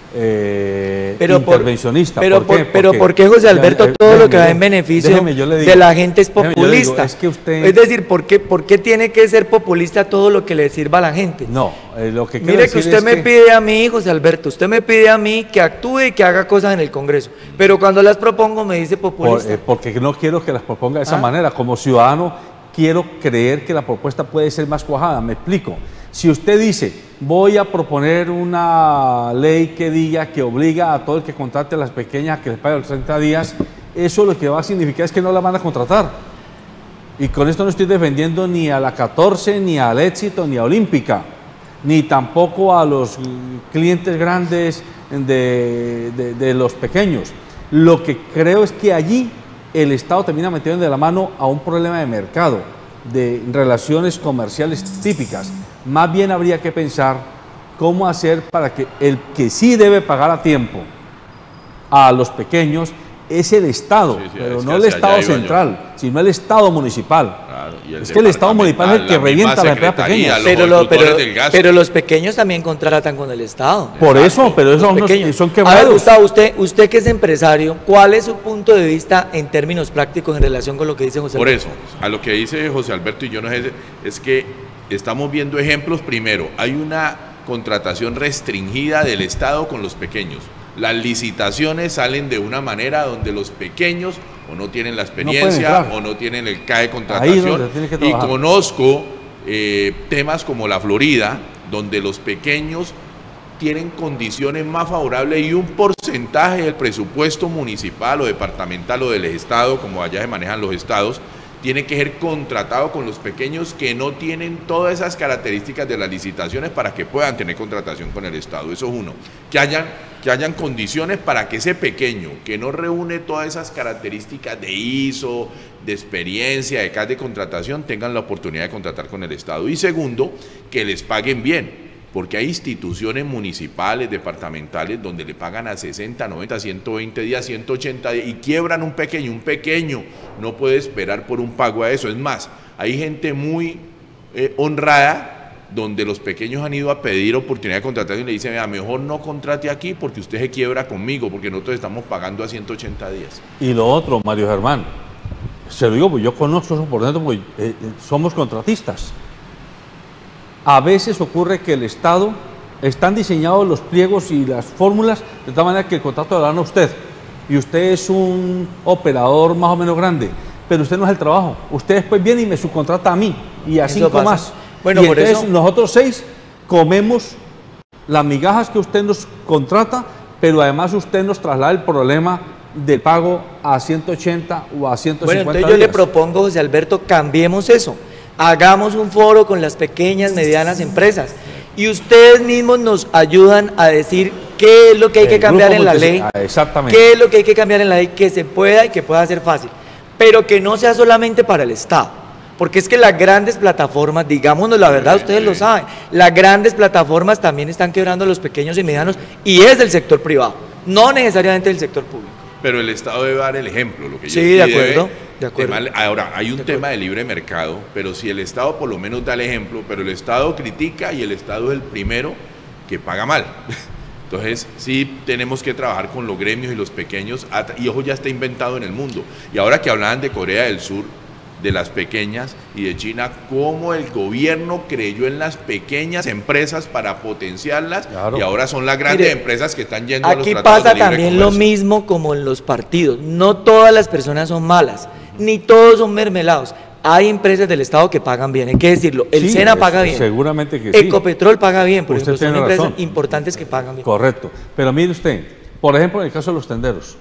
[SPEAKER 5] intervencionista.
[SPEAKER 6] Pero ¿por qué, José Alberto, todo lo que va en beneficio de la gente es populista?
[SPEAKER 5] Es que usted...
[SPEAKER 6] Es decir, ¿por qué tiene que ser populista todo lo que le sirva a la gente?
[SPEAKER 5] No, lo que quiero
[SPEAKER 6] Mire que
[SPEAKER 5] decir
[SPEAKER 6] usted
[SPEAKER 5] es
[SPEAKER 6] me pide a mí, José Alberto, usted me pide a mí que actúe y que haga cosas en el Congreso, pero cuando las propongo me dice populista.
[SPEAKER 5] Porque no quiero que las proponga de esa manera. Como ciudadano quiero creer que la propuesta puede ser más cuajada. Me explico. Si usted dice, voy a proponer una ley que diga que obliga a todo el que contrate a las pequeñas que les pague los 30 días, eso lo que va a significar es que no la van a contratar. Y con esto no estoy defendiendo ni a la 14, ni al Éxito, ni a Olímpica, ni tampoco a los clientes grandes de los pequeños. Lo que creo es que allí el Estado termina metiendo de la mano a un problema de mercado, de relaciones comerciales típicas. Más bien habría que pensar cómo hacer para que el que sí debe pagar a tiempo a los pequeños es el Estado, pero no el Estado central, sino el Estado municipal. Claro, es que el Estado municipal es el que revienta a la empresa pequeña.
[SPEAKER 6] Pero los pequeños también contratan con el Estado.
[SPEAKER 5] Por eso, pero esos son quebrados.
[SPEAKER 6] A ver, Gustavo, usted que es empresario, ¿cuál es su punto de vista en términos prácticos en relación con lo que dice José Alberto?
[SPEAKER 7] Por eso, a lo que dice José Alberto y yo no es que estamos viendo ejemplos. Primero, hay una contratación restringida del Estado con los pequeños. Las licitaciones salen de una manera donde los pequeños o no tienen la experiencia o no tienen el CAE de contratación. Y conozco temas como la Florida, donde los pequeños tienen condiciones más favorables y un porcentaje del presupuesto municipal o departamental o del estado, como allá se manejan los estados, tiene que ser contratado con los pequeños que no tienen todas esas características de las licitaciones para que puedan tener contratación con el estado. Eso es uno, que hayan condiciones para que ese pequeño que no reúne todas esas características de ISO, de experiencia, de CAS de contratación, tengan la oportunidad de contratar con el estado. Y segundo, que les paguen bien, porque hay instituciones municipales, departamentales, donde le pagan a 60, 90, 120 días, 180 días y quiebran un pequeño no puede esperar por un pago a eso. Es más, hay gente muy honrada, donde los pequeños han ido a pedir oportunidad de contratación y le dicen, vea, mejor no contrate aquí porque usted se quiebra conmigo, porque nosotros estamos pagando a 180 días.
[SPEAKER 5] Y lo otro, Mario Germán, se lo digo, pues yo conozco eso por dentro, porque somos contratistas. A veces ocurre que el Estado, están diseñados los pliegos y las fórmulas de tal manera que el contrato lo dan a usted, y usted es un operador más o menos grande, pero usted no es el trabajo, usted después viene y me subcontrata a mí, y a 5 más.
[SPEAKER 6] Bueno,
[SPEAKER 5] y
[SPEAKER 6] por
[SPEAKER 5] entonces
[SPEAKER 6] eso
[SPEAKER 5] nosotros 6 comemos las migajas que usted nos contrata, pero además usted nos traslada el problema de pago a 180 o a 150
[SPEAKER 6] Bueno, entonces
[SPEAKER 5] días.
[SPEAKER 6] yo le propongo, José Alberto, cambiemos eso. Hagamos un foro con las pequeñas, medianas empresas y ustedes mismos nos ayudan a decir qué es lo que hay que cambiar en la ley,
[SPEAKER 5] exactamente,
[SPEAKER 6] qué es lo que hay que cambiar en la ley que se pueda y que pueda ser fácil, pero que no sea solamente para el Estado, porque es que las grandes plataformas, digámonos la verdad, ustedes lo saben, las grandes plataformas también están quebrando a los pequeños y medianos y es del sector privado, no necesariamente del sector público.
[SPEAKER 7] Pero el Estado debe dar el ejemplo. Lo que
[SPEAKER 6] sí, de acuerdo.
[SPEAKER 7] Ahora, hay un tema de libre mercado, pero si el Estado por lo menos da el ejemplo, pero el Estado critica y el Estado es el primero que paga mal. Entonces, sí tenemos que trabajar con los gremios y los pequeños, y ojo, ya está inventado en el mundo. Y ahora que hablaban de Corea del Sur, de las pequeñas y de China, cómo el gobierno creyó en las pequeñas empresas para potenciarlas, claro, y ahora son las grandes empresas que están yendo a los tratados de libre comercio. Aquí pasa
[SPEAKER 6] también lo mismo como en los partidos, no todas las personas son malas, ni todos son mermelados. Hay empresas del Estado que pagan bien, hay que decirlo. El SENA paga bien.
[SPEAKER 5] Seguramente que
[SPEAKER 6] sí. Ecopetrol paga bien, por ejemplo, son empresas
[SPEAKER 5] razón,
[SPEAKER 6] importantes que pagan bien.
[SPEAKER 5] Correcto. Pero mire usted, por ejemplo, en el caso de los tenderos,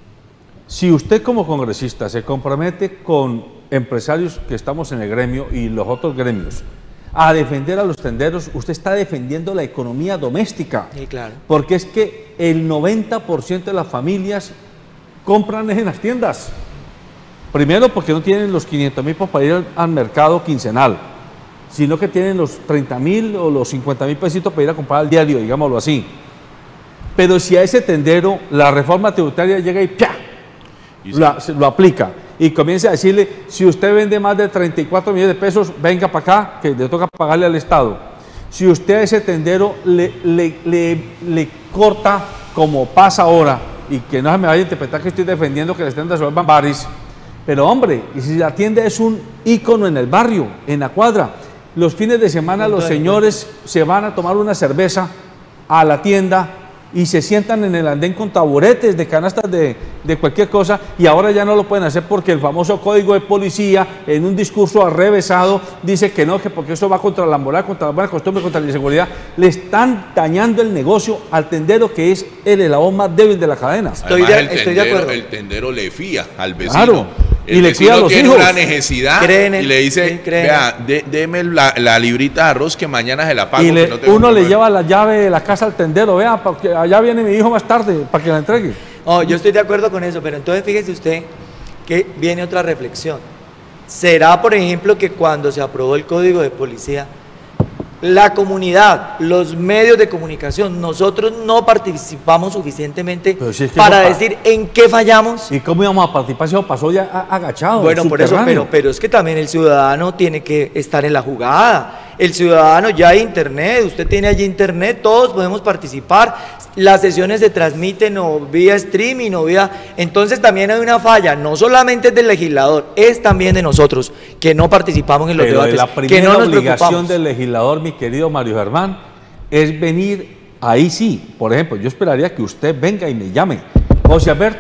[SPEAKER 5] si usted como congresista se compromete con empresarios que estamos en el gremio y los otros gremios a defender a los tenderos, usted está defendiendo la economía doméstica.
[SPEAKER 6] Sí, claro.
[SPEAKER 5] Porque es que el 90% de las familias compran en las tiendas. Primero porque no tienen los 500.000 para ir al mercado quincenal, sino que tienen los 30.000 o los 50.000 pesitos para ir a comprar al diario, digámoslo así. Pero si a ese tendero la reforma tributaria llega y ¡pia!, lo aplica y comienza a decirle, si usted vende más de 34 millones de pesos, venga para acá, que le toca pagarle al Estado. Si usted a ese tendero le corta, como pasa ahora, y que no se me vaya a interpretar que estoy defendiendo que las tiendas se vuelvan bares, pero hombre, y si la tienda es un ícono en el barrio, en la cuadra, los fines de semana los señores se van a tomar una cerveza a la tienda y se sientan en el andén con taburetes de canastas de cualquier cosa, y ahora ya no lo pueden hacer porque el famoso código de policía, en un discurso arrevesado, dice que no, que porque eso va contra la moral, contra la buena costumbre, contra la inseguridad. Le están dañando el negocio al tendero, que es el eslabón más débil de la cadena.
[SPEAKER 7] Estoy de acuerdo. El tendero le fía al vecino.
[SPEAKER 5] Claro.
[SPEAKER 7] El
[SPEAKER 5] y le
[SPEAKER 7] vecino
[SPEAKER 5] cuida a los
[SPEAKER 7] tiene
[SPEAKER 5] hijos.
[SPEAKER 7] una necesidad y le dice, vea, deme la librita de arroz que mañana se la pago.
[SPEAKER 5] Y uno le lleva la llave de la casa al tendero, vea, porque allá viene mi hijo más tarde para que la entregue.
[SPEAKER 6] Oh, yo estoy de acuerdo con eso, pero entonces fíjese usted que viene otra reflexión. ¿Será, por ejemplo, que cuando se aprobó el Código de Policía, la comunidad, los medios de comunicación, nosotros no participamos suficientemente para decir en qué fallamos?
[SPEAKER 5] ¿Y cómo íbamos a participar si eso pasó ya agachado?
[SPEAKER 6] Bueno, por eso, pero es que también el ciudadano tiene que estar en la jugada. El ciudadano, ya hay internet, usted tiene allí internet, todos podemos participar, las sesiones se transmiten o vía streaming o vía... Entonces también hay una falla, no solamente es del legislador, es también de nosotros, que no participamos en los debates,
[SPEAKER 5] la primera
[SPEAKER 6] que no nos
[SPEAKER 5] obligación
[SPEAKER 6] preocupamos.
[SPEAKER 5] del legislador, mi querido Mario Germán, es venir, ahí sí, por ejemplo, yo esperaría que usted venga y me llame. José Alberto,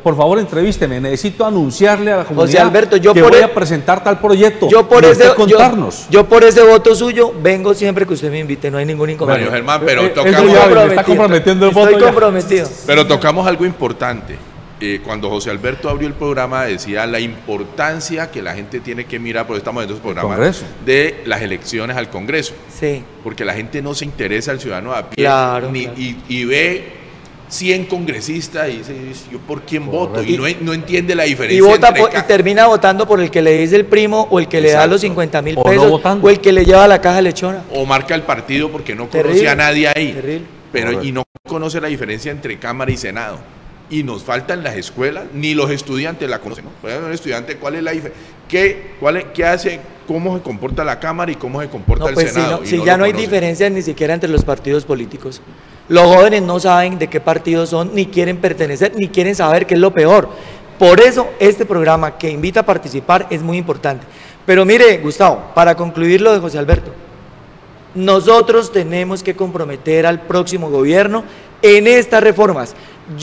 [SPEAKER 5] por favor entrevísteme, necesito anunciarle a la comunidad
[SPEAKER 6] José Alberto,
[SPEAKER 5] que voy a presentar tal proyecto.
[SPEAKER 6] Yo por ese voto suyo vengo siempre que usted me invite, no hay ningún inconveniente.
[SPEAKER 7] Bueno, Germán, pero
[SPEAKER 5] está comprometiendo el voto.
[SPEAKER 6] Estoy comprometido.
[SPEAKER 7] Pero tocamos algo importante. Cuando José Alberto abrió el programa decía la importancia que la gente tiene que mirar, porque estamos en estos programas, de las elecciones al Congreso.
[SPEAKER 6] Sí.
[SPEAKER 7] Porque la gente no se interesa, el ciudadano a pie,
[SPEAKER 6] claro.
[SPEAKER 7] Y ve 100 congresistas y dice, ¿yo por quién voto? Y no entiende la diferencia.
[SPEAKER 6] Y termina votando por el que le dice el primo, o el que le da los 50.000 pesos, o el que le lleva la caja lechona.
[SPEAKER 7] O marca el partido porque no conoce a nadie ahí.
[SPEAKER 6] Terrible.
[SPEAKER 7] Y no conoce la diferencia entre Cámara y Senado. Y nos faltan las escuelas, ni los estudiantes la conocen, ¿no? Pues un estudiante, ¿cuál es la diferencia? ¿Qué hace? ¿Cómo se comporta la Cámara y cómo se comporta el Senado?
[SPEAKER 6] Si ya no hay diferencias ni siquiera entre los partidos políticos. Los jóvenes no saben de qué partidos son, ni quieren pertenecer, ni quieren saber qué es lo peor. Por eso este programa que invita a participar es muy importante. Pero mire, Gustavo, para concluir lo de José Alberto, nosotros tenemos que comprometer al próximo gobierno en estas reformas.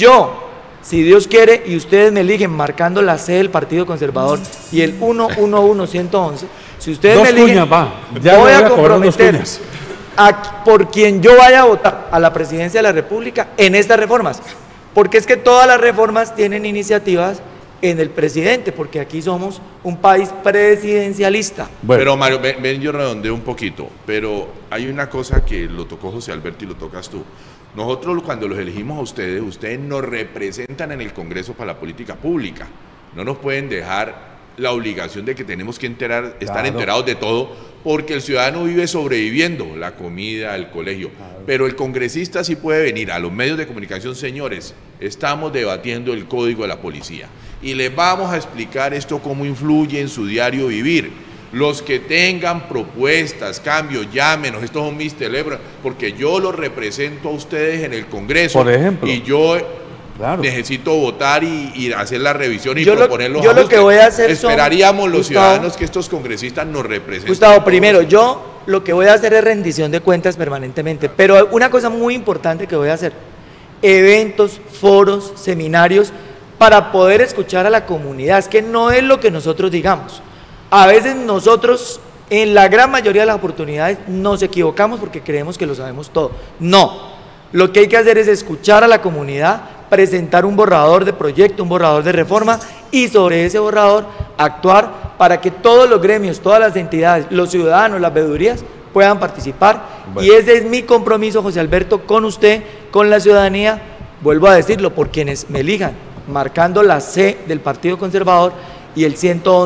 [SPEAKER 6] Si Dios quiere y ustedes me eligen marcando la C del Partido Conservador y el 111111, si ustedes me eligen, voy a comprometer por quien yo vaya a votar a la presidencia de la República en estas reformas. Porque es que todas las reformas tienen iniciativas en el presidente, porque aquí somos un país presidencialista.
[SPEAKER 7] Bueno. Pero Mario, ven, yo redondeo un poquito, pero hay una cosa que lo tocó José Alberto y lo tocas tú. Nosotros cuando los elegimos a ustedes nos representan en el Congreso para la política pública. No nos pueden dejar la obligación de que tenemos que estar enterados de todo, porque el ciudadano vive sobreviviendo, la comida, el colegio. Pero el congresista sí puede venir a los medios de comunicación, señores, estamos debatiendo el código de la policía y les vamos a explicar esto cómo influye en su diario vivir. Los que tengan propuestas, cambios, llámenos, estos son mis teléfonos, porque yo los represento a ustedes en el Congreso.
[SPEAKER 5] Por ejemplo.
[SPEAKER 7] Y yo necesito votar y hacer la revisión y proponerlos.
[SPEAKER 6] Yo lo que voy a hacer
[SPEAKER 7] esperaríamos los ciudadanos que estos congresistas nos representen.
[SPEAKER 6] Gustavo, primero, yo lo que voy a hacer es rendición de cuentas permanentemente, pero una cosa muy importante que voy a hacer, eventos, foros, seminarios, para poder escuchar a la comunidad. Es que no es lo que nosotros digamos. A veces nosotros, en la gran mayoría de las oportunidades, nos equivocamos porque creemos que lo sabemos todo. No, lo que hay que hacer es escuchar a la comunidad, presentar un borrador de proyecto, un borrador de reforma, y sobre ese borrador actuar para que todos los gremios, todas las entidades, los ciudadanos, las veedurías puedan participar. Bueno. Y ese es mi compromiso, José Alberto, con usted, con la ciudadanía, vuelvo a decirlo, por quienes me elijan, marcando la C del Partido Conservador y el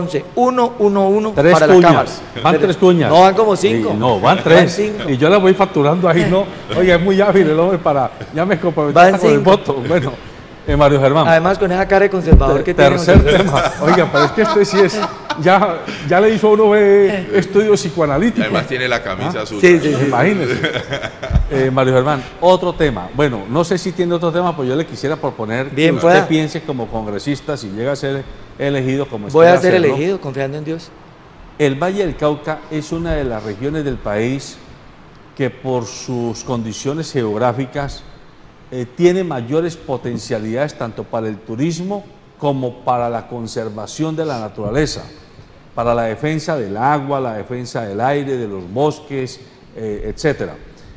[SPEAKER 6] 111 para la Cámara.
[SPEAKER 5] Van 3 cuñas.
[SPEAKER 6] No, van como 5.
[SPEAKER 5] Sí, no, van 3. Y yo la voy facturando ahí, no. Oye, es muy hábil el hombre ya me comprometí con el voto. Bueno, Mario Germán.
[SPEAKER 6] Además, con esa cara de conservador que tiene.
[SPEAKER 5] Tercer tema. Oiga, pero es que este sí es. Ya le hizo uno estudios psicoanalíticos.
[SPEAKER 7] Además, tiene la camisa azul.
[SPEAKER 6] Sí.
[SPEAKER 5] Imagínese. Mario Germán, otro tema. Bueno, no sé si tiene otro tema, pero yo le quisiera proponer que usted piense como congresista, si llega a ser elegido como
[SPEAKER 6] voy a ser elegido, confiando en Dios.
[SPEAKER 5] El Valle del Cauca es una de las regiones del país que por sus condiciones geográficas tiene mayores potencialidades tanto para el turismo como para la conservación de la naturaleza, para la defensa del agua, la defensa del aire, de los bosques, etc.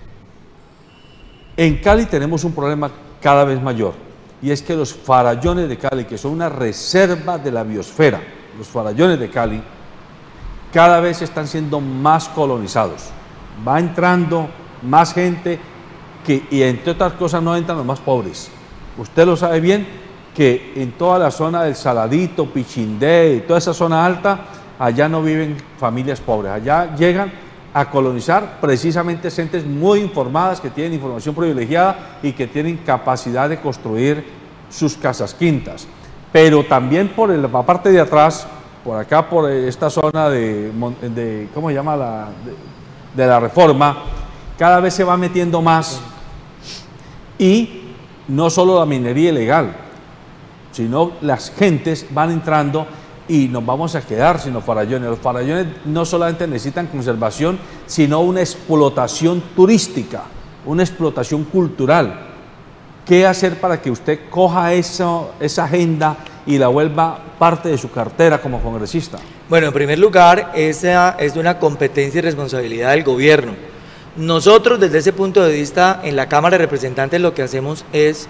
[SPEAKER 5] En Cali tenemos un problema cada vez mayor, y es que los farallones de Cali, que son una reserva de la biosfera, los farallones de Cali, cada vez están siendo más colonizados. Va entrando más gente y entre otras cosas no entran los más pobres. Usted lo sabe bien que en toda la zona del Saladito, Pichindé y toda esa zona alta, allá no viven familias pobres, allá llegan a colonizar precisamente gentes muy informadas, que tienen información privilegiada y que tienen capacidad de construir sus casas quintas. Pero también por la parte de atrás, por acá, por esta zona de ¿cómo se llama? De la Reforma, cada vez se va metiendo más, y no solo la minería ilegal, sino las gentes van entrando y nos vamos a quedar sin los farallones. Los farallones no solamente necesitan conservación, sino una explotación turística, una explotación cultural. ¿Qué hacer para que usted coja esa agenda y la vuelva parte de su cartera como congresista?
[SPEAKER 6] Bueno, en primer lugar, esa es una competencia y responsabilidad del gobierno. Nosotros, desde ese punto de vista, en la Cámara de Representantes lo que hacemos es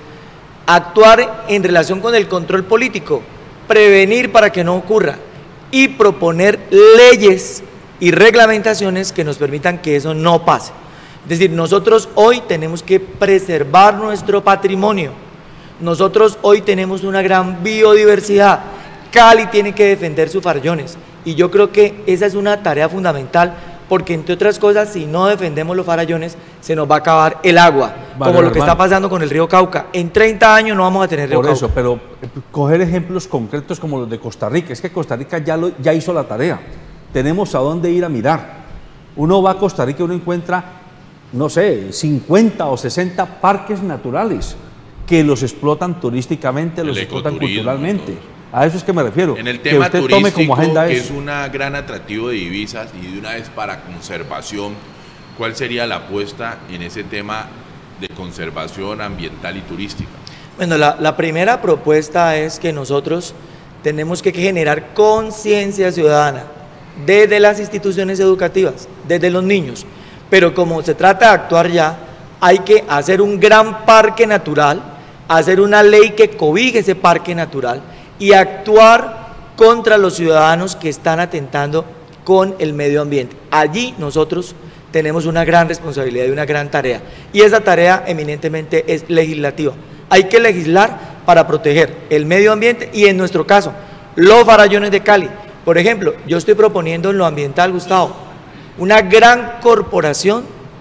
[SPEAKER 6] actuar en relación con el control político, prevenir para que no ocurra y proponer leyes y reglamentaciones que nos permitan que eso no pase. Es decir, nosotros hoy tenemos que preservar nuestro patrimonio, nosotros hoy tenemos una gran biodiversidad, Cali tiene que defender sus farallones y yo creo que esa es una tarea fundamental porque entre otras cosas, si no defendemos los farallones, se nos va a acabar el agua,
[SPEAKER 5] vale,
[SPEAKER 6] como lo que está pasando con el río Cauca. En 30 años no vamos a tener río Cauca.
[SPEAKER 5] Por eso, pero coger ejemplos concretos como los de Costa Rica, es que Costa Rica ya hizo la tarea, tenemos a dónde ir a mirar. Uno va a Costa Rica y uno encuentra, no sé, 50 o 60 parques naturales que los explotan turísticamente, los explotan culturalmente. A eso es que me refiero.
[SPEAKER 7] En el tema
[SPEAKER 5] que usted
[SPEAKER 7] turístico,
[SPEAKER 5] tome como agenda
[SPEAKER 7] que
[SPEAKER 5] eso.
[SPEAKER 7] es un gran atractivo de divisas y de una vez para conservación, ¿cuál sería la apuesta en ese tema de conservación ambiental y turística?
[SPEAKER 6] Bueno, la primera propuesta es que nosotros tenemos que generar conciencia ciudadana desde las instituciones educativas, desde los niños, pero como se trata de actuar ya, hay que hacer un gran parque natural, hacer una ley que cobije ese parque natural y actuar contra los ciudadanos que están atentando con el medio ambiente. Allí nosotros tenemos una gran responsabilidad y una gran tarea, y esa tarea eminentemente es legislativa. Hay que legislar para proteger el medio ambiente y en nuestro caso, los farallones de Cali. Por ejemplo, yo estoy proponiendo en lo ambiental, Gustavo, una gran corporación,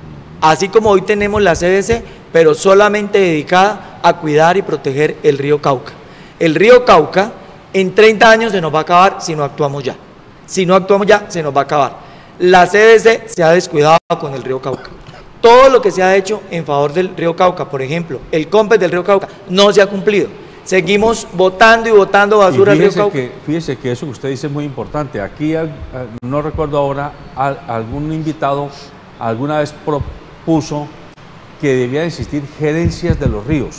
[SPEAKER 6] así como hoy tenemos la CBC, pero solamente dedicada a cuidar y proteger el río Cauca. El río Cauca en 30 años se nos va a acabar si no actuamos ya. Si no actuamos ya, se nos va a acabar. La CBC se ha descuidado con el río Cauca. Todo lo que se ha hecho en favor del río Cauca, por ejemplo, el COMPES del río Cauca, no se ha cumplido. Seguimos botando y botando basura al río Cauca.
[SPEAKER 5] Fíjese que eso que usted dice es muy importante. Aquí, no recuerdo ahora, algún invitado alguna vez propuso que debía existir gerencias de los ríos.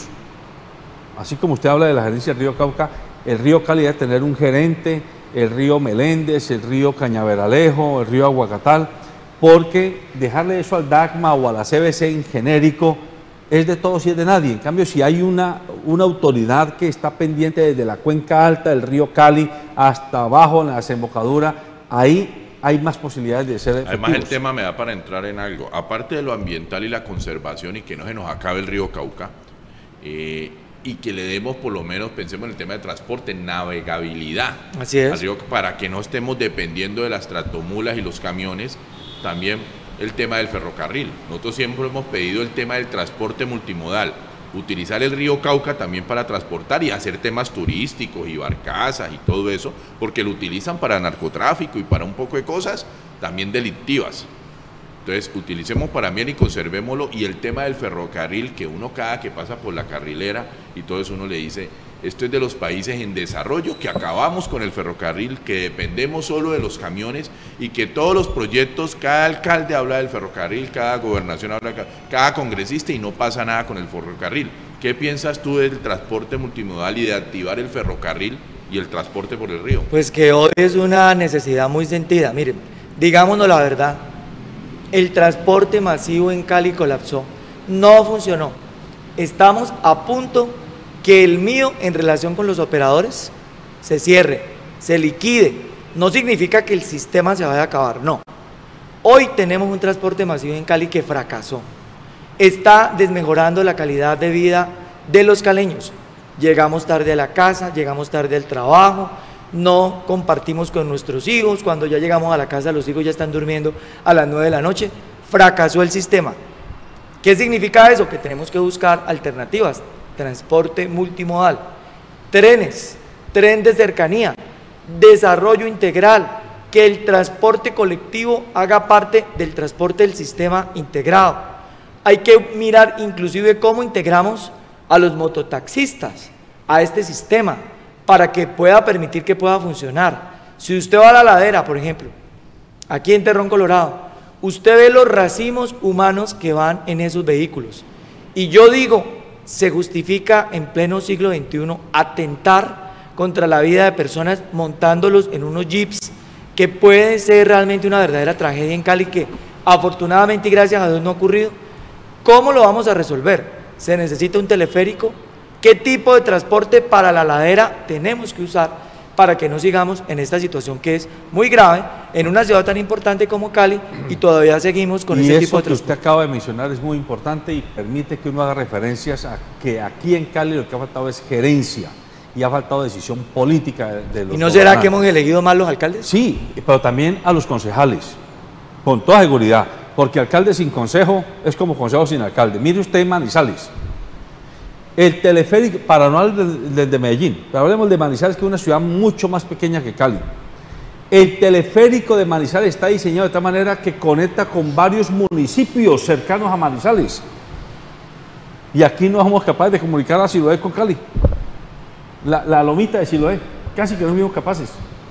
[SPEAKER 5] Así como usted habla de la gerencia del río Cauca, el río Cali debe tener un gerente, el río Meléndez, el río Cañaveralejo, el río Aguacatal, porque dejarle eso al DACMA o a la CBC en genérico es de todos y es de nadie. En cambio, si hay una autoridad que está pendiente desde la cuenca alta del río Cali hasta abajo en la desembocadura, ahí hay más posibilidades de ser efectivos.
[SPEAKER 7] Además, el tema me da para entrar en algo. Aparte de lo ambiental y la conservación y que no se nos acabe el río Cauca, y que le demos, por lo menos, pensemos en el tema de transporte, navegabilidad.
[SPEAKER 6] Así es.
[SPEAKER 7] Al río, para que no estemos dependiendo de las tractomulas y los camiones, también el tema del ferrocarril. Nosotros siempre hemos pedido el tema del transporte multimodal, utilizar el río Cauca también para transportar y hacer temas turísticos y barcazas y todo eso, porque lo utilizan para narcotráfico y para un poco de cosas también delictivas. Entonces, utilicemos para bien y conservémoslo. Y el tema del ferrocarril, que uno cada que pasa por la carrilera y todo eso, uno le dice, esto es de los países en desarrollo, que acabamos con el ferrocarril, que dependemos solo de los camiones y que todos los proyectos, cada alcalde habla del ferrocarril, cada gobernación habla, cada congresista, y no pasa nada con el ferrocarril. ¿Qué piensas tú del transporte multimodal y de activar el ferrocarril y el transporte por el río?
[SPEAKER 6] Pues que hoy es una necesidad muy sentida. Miren, digámonos la verdad, el transporte masivo en Cali colapsó, no funcionó. Estamos a punto que el mío en relación con los operadores se cierre, se liquide. No significa que el sistema se vaya a acabar, no. Hoy tenemos un transporte masivo en Cali que fracasó. Está desmejorando la calidad de vida de los caleños. Llegamos tarde a la casa, llegamos tarde al trabajo, no compartimos con nuestros hijos. Cuando ya llegamos a la casa, los hijos ya están durmiendo a las 9 de la noche. Fracasó el sistema. ¿Qué significa eso? Que tenemos que buscar alternativas. Transporte multimodal, trenes, tren de cercanía, desarrollo integral, que el transporte colectivo haga parte del transporte del sistema integrado. Hay que mirar inclusive cómo integramos a los mototaxistas a este sistema para que pueda permitir que pueda funcionar. Si usted va a la ladera, por ejemplo, aquí en Terrón Colorado, usted ve los racimos humanos que van en esos vehículos. Y yo digo, se justifica en pleno siglo XXI atentar contra la vida de personas montándolos en unos jeeps, que puede ser realmente una verdadera tragedia en Cali, que afortunadamente y gracias a Dios no ha ocurrido? ¿Cómo lo vamos a resolver? ¿Se necesita un teleférico? ¿Qué tipo de transporte para la ladera tenemos que usar para que no sigamos en esta situación que es muy grave en una ciudad tan importante como Cali y todavía seguimos con ese tipo de transporte?
[SPEAKER 5] Y eso que usted acaba de mencionar es muy importante y permite que uno haga referencias a que aquí en Cali lo que ha faltado es gerencia y ha faltado decisión política de los
[SPEAKER 6] ¿Y no será que hemos elegido mal los alcaldes?
[SPEAKER 5] Sí, pero también a los concejales, con toda seguridad, porque alcalde sin consejo es como consejo sin alcalde. Mire usted Manizales, el teleférico, para no hablar de Medellín, pero hablemos de Manizales, que es una ciudad mucho más pequeña que Cali. El teleférico de Manizales está diseñado de tal manera que conecta con varios municipios cercanos a Manizales. Y aquí no somos capaces de comunicar a Siloé con Cali. La lomita de Siloé, casi que no somos capaces.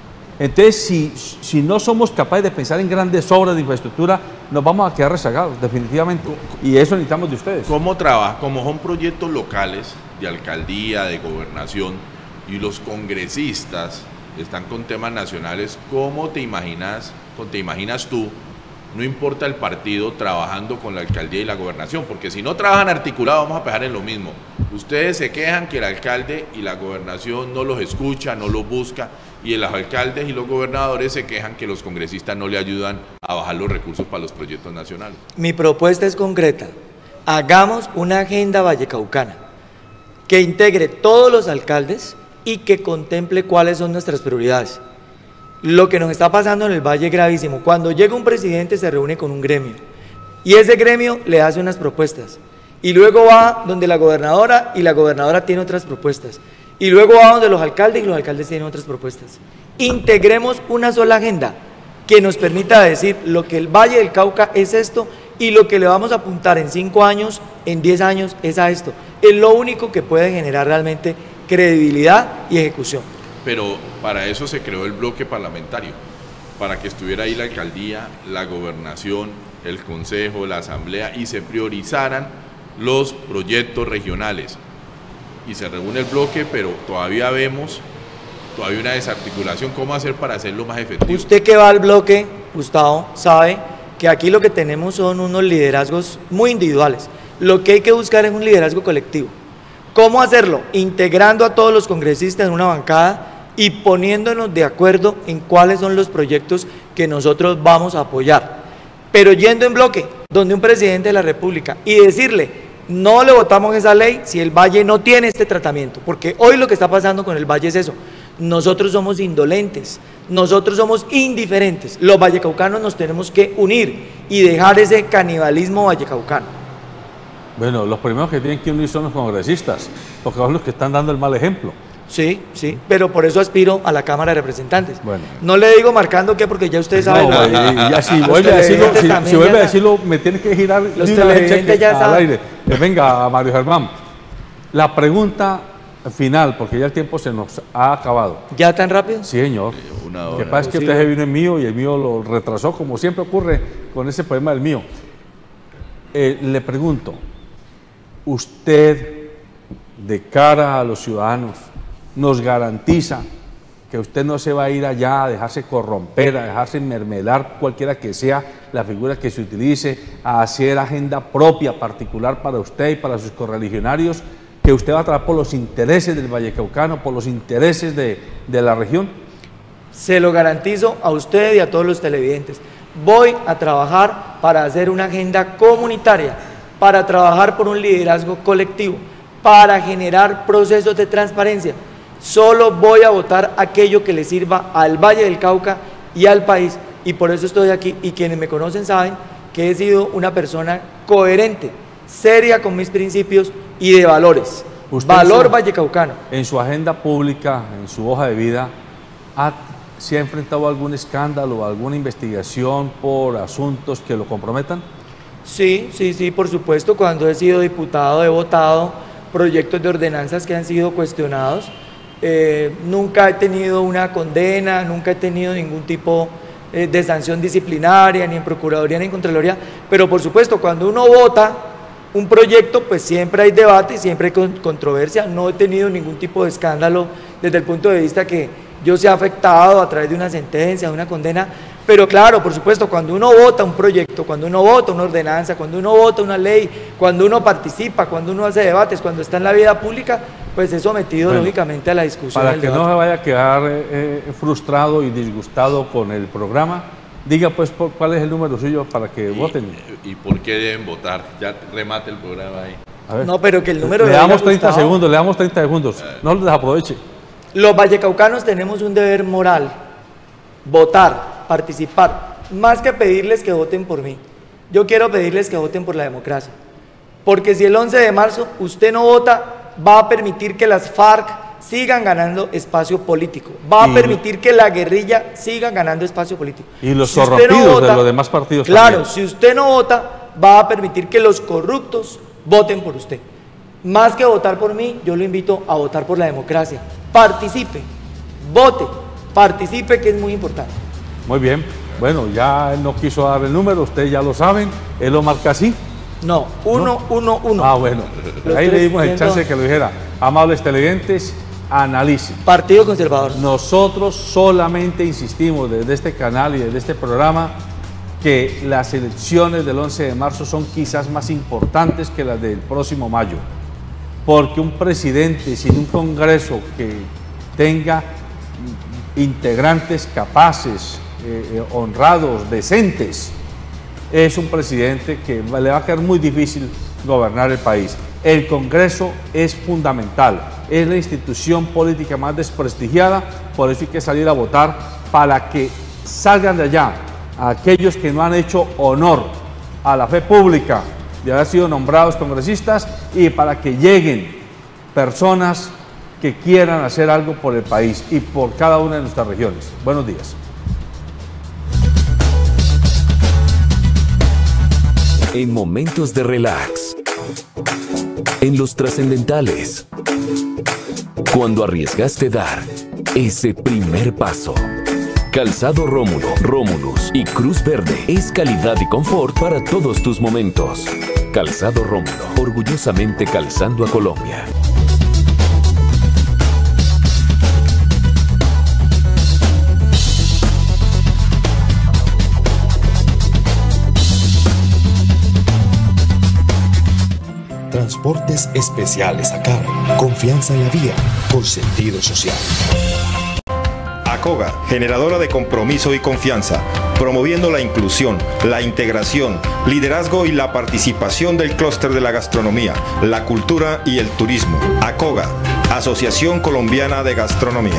[SPEAKER 5] Entonces, si no somos capaces de pensar en grandes obras de infraestructura, nos vamos a quedar rezagados, definitivamente. Y eso necesitamos de ustedes.
[SPEAKER 7] ¿Cómo trabaja? Como son proyectos locales, de alcaldía, de gobernación, y los congresistas están con temas nacionales, ¿cómo te imaginas tú, no importa el partido, trabajando con la alcaldía y la gobernación? Porque si no trabajan articulados, vamos a pegar en lo mismo. Ustedes se quejan que el alcalde y la gobernación no los escucha, no los busca, y los alcaldes y los gobernadores se quejan que los congresistas no le ayudan a bajar los recursos para los proyectos nacionales.
[SPEAKER 6] Mi propuesta es concreta. Hagamos una agenda vallecaucana que integre todos los alcaldes y que contemple cuáles son nuestras prioridades. Lo que nos está pasando en el Valle es gravísimo. Cuando llega un presidente se reúne con un gremio y ese gremio le hace unas propuestas y luego va donde la gobernadora y la gobernadora tiene otras propuestas y luego va donde los alcaldes y los alcaldes tienen otras propuestas. Integremos una sola agenda que nos permita decir lo que el Valle del Cauca es esto y lo que le vamos a apuntar en 5 años, en 10 años es a esto. Es lo único que puede generar realmente credibilidad y ejecución.
[SPEAKER 7] Pero para eso se creó el bloque parlamentario, para que estuviera ahí la alcaldía, la gobernación, el consejo, la asamblea y se priorizaran los proyectos regionales. Y se reúne el bloque, pero todavía vemos una desarticulación. ¿Cómo hacer para hacerlo más efectivo?
[SPEAKER 6] Usted que va al bloque, Gustavo, sabe que aquí lo que tenemos son unos liderazgos muy individuales. Lo que hay que buscar es un liderazgo colectivo. ¿Cómo hacerlo? Integrando a todos los congresistas en una bancada y poniéndonos de acuerdo en cuáles son los proyectos que nosotros vamos a apoyar. Pero yendo en bloque, donde un presidente de la República, y decirle, no le votamos esa ley si el Valle no tiene este tratamiento, porque hoy lo que está pasando con el Valle es eso. Nosotros somos indolentes, nosotros somos indiferentes. Los vallecaucanos nos tenemos que unir y dejar ese canibalismo vallecaucano.
[SPEAKER 5] Bueno, los primeros que tienen que unir son los congresistas, porque son los que están dando el mal ejemplo.
[SPEAKER 6] Sí, pero por eso aspiro a la Cámara de Representantes.
[SPEAKER 5] Bueno.
[SPEAKER 6] No le digo marcando qué, porque ya ustedes saben.
[SPEAKER 5] No, ya si vuelve a decirlo, me tiene que girar
[SPEAKER 6] los televidentes ya
[SPEAKER 5] al aire. Venga, Mario Germán, la pregunta final, porque ya el tiempo se nos ha acabado.
[SPEAKER 6] ¿Ya tan rápido?
[SPEAKER 5] Sí, señor. Lo que pasa es que usted se vino en mío y el mío lo retrasó, como siempre ocurre con ese problema del mío. Le pregunto, usted, de cara a los ciudadanos, nos garantiza que usted no se va a ir allá a dejarse corromper, a dejarse mermelar, cualquiera que sea la figura que se utilice, a hacer agenda propia, particular para usted y para sus correligionarios, que usted va a trabajar por los intereses del Vallecaucano, por los intereses de la región?
[SPEAKER 6] Se lo garantizo a usted y a todos los televidentes. Voy a trabajar para hacer una agenda comunitaria, para trabajar por un liderazgo colectivo, para generar procesos de transparencia. Solo voy a votar aquello que le sirva al Valle del Cauca y al país, y por eso estoy aquí, y quienes me conocen saben que he sido una persona coherente, seria con mis principios y de valores. Valor vallecaucano.
[SPEAKER 5] En su agenda pública, en su hoja de vida, ¿se ha enfrentado a algún escándalo, alguna investigación por asuntos que lo comprometan?
[SPEAKER 6] Sí, por supuesto. Cuando he sido diputado he votado proyectos de ordenanzas que han sido cuestionados. Nunca he tenido una condena, nunca he tenido ningún tipo de sanción disciplinaria, ni en Procuraduría ni en Contraloría, pero por supuesto cuando uno vota un proyecto, pues siempre hay debate, siempre hay controversia. No he tenido ningún tipo de escándalo desde el punto de vista que yo sea afectado a través de una sentencia, de una condena, pero claro, por supuesto, cuando uno vota un proyecto, cuando uno vota una ordenanza, cuando uno vota una ley, cuando uno participa, cuando uno hace debates, cuando está en la vida pública, pues es sometido lógicamente a la discusión.
[SPEAKER 5] Para que no se vaya a quedar frustrado y disgustado con el programa, diga pues cuál es el número suyo para que voten.
[SPEAKER 7] ¿Y por qué deben votar? Ya remate el programa ahí.
[SPEAKER 5] A ver.
[SPEAKER 6] No, pero que el número
[SPEAKER 5] le damos 30 segundos, le damos 30 segundos, no los desaproveche.
[SPEAKER 6] Los vallecaucanos tenemos un deber moral, votar, participar, más que pedirles que voten por mí. Yo quiero pedirles que voten por la democracia, porque si el 11 de marzo usted no vota, va a permitir que las FARC sigan ganando espacio político, va a permitir que la guerrilla siga ganando espacio político.
[SPEAKER 5] Y los corrompidos de los demás partidos.
[SPEAKER 6] Claro,
[SPEAKER 5] también.
[SPEAKER 6] si usted no vota, va a permitir que los corruptos voten por usted. Más que votar por mí, yo lo invito a votar por la democracia. Participe, vote, participe, que es muy importante.
[SPEAKER 5] Muy bien, bueno, ya él no quiso dar el número, ustedes ya lo saben, él lo marca así.
[SPEAKER 6] No, 111.
[SPEAKER 5] Ah, bueno, ahí le dimos el chance de que lo dijera. Amables televidentes, analicen.
[SPEAKER 6] Partido Conservador.
[SPEAKER 5] Nosotros solamente insistimos desde este canal y desde este programa que las elecciones del 11 de marzo son quizás más importantes que las del próximo mayo, porque un presidente sin un Congreso que tenga integrantes capaces, honrados, decentes, es un presidente que le va a quedar muy difícil gobernar el país. El Congreso es fundamental, es la institución política más desprestigiada, por eso hay que salir a votar para que salgan de allá aquellos que no han hecho honor a la fe pública de haber sido nombrados congresistas y para que lleguen personas que quieran hacer algo por el país y por cada una de nuestras regiones. Buenos días.
[SPEAKER 2] En momentos de relax, en los trascendentales, cuando arriesgaste dar ese primer paso. Calzado Rómulo, Rómulus y Cruz Verde es calidad y confort para todos tus momentos. Calzado Rómulo, orgullosamente calzando a Colombia.
[SPEAKER 3] Transportes especiales a cargo. Confianza en la vía. Con sentido social.
[SPEAKER 4] ACOGA, generadora de compromiso y confianza, promoviendo la inclusión, la integración, liderazgo y la participación del clúster de la gastronomía, la cultura y el turismo. ACOGA, Asociación Colombiana de Gastronomía.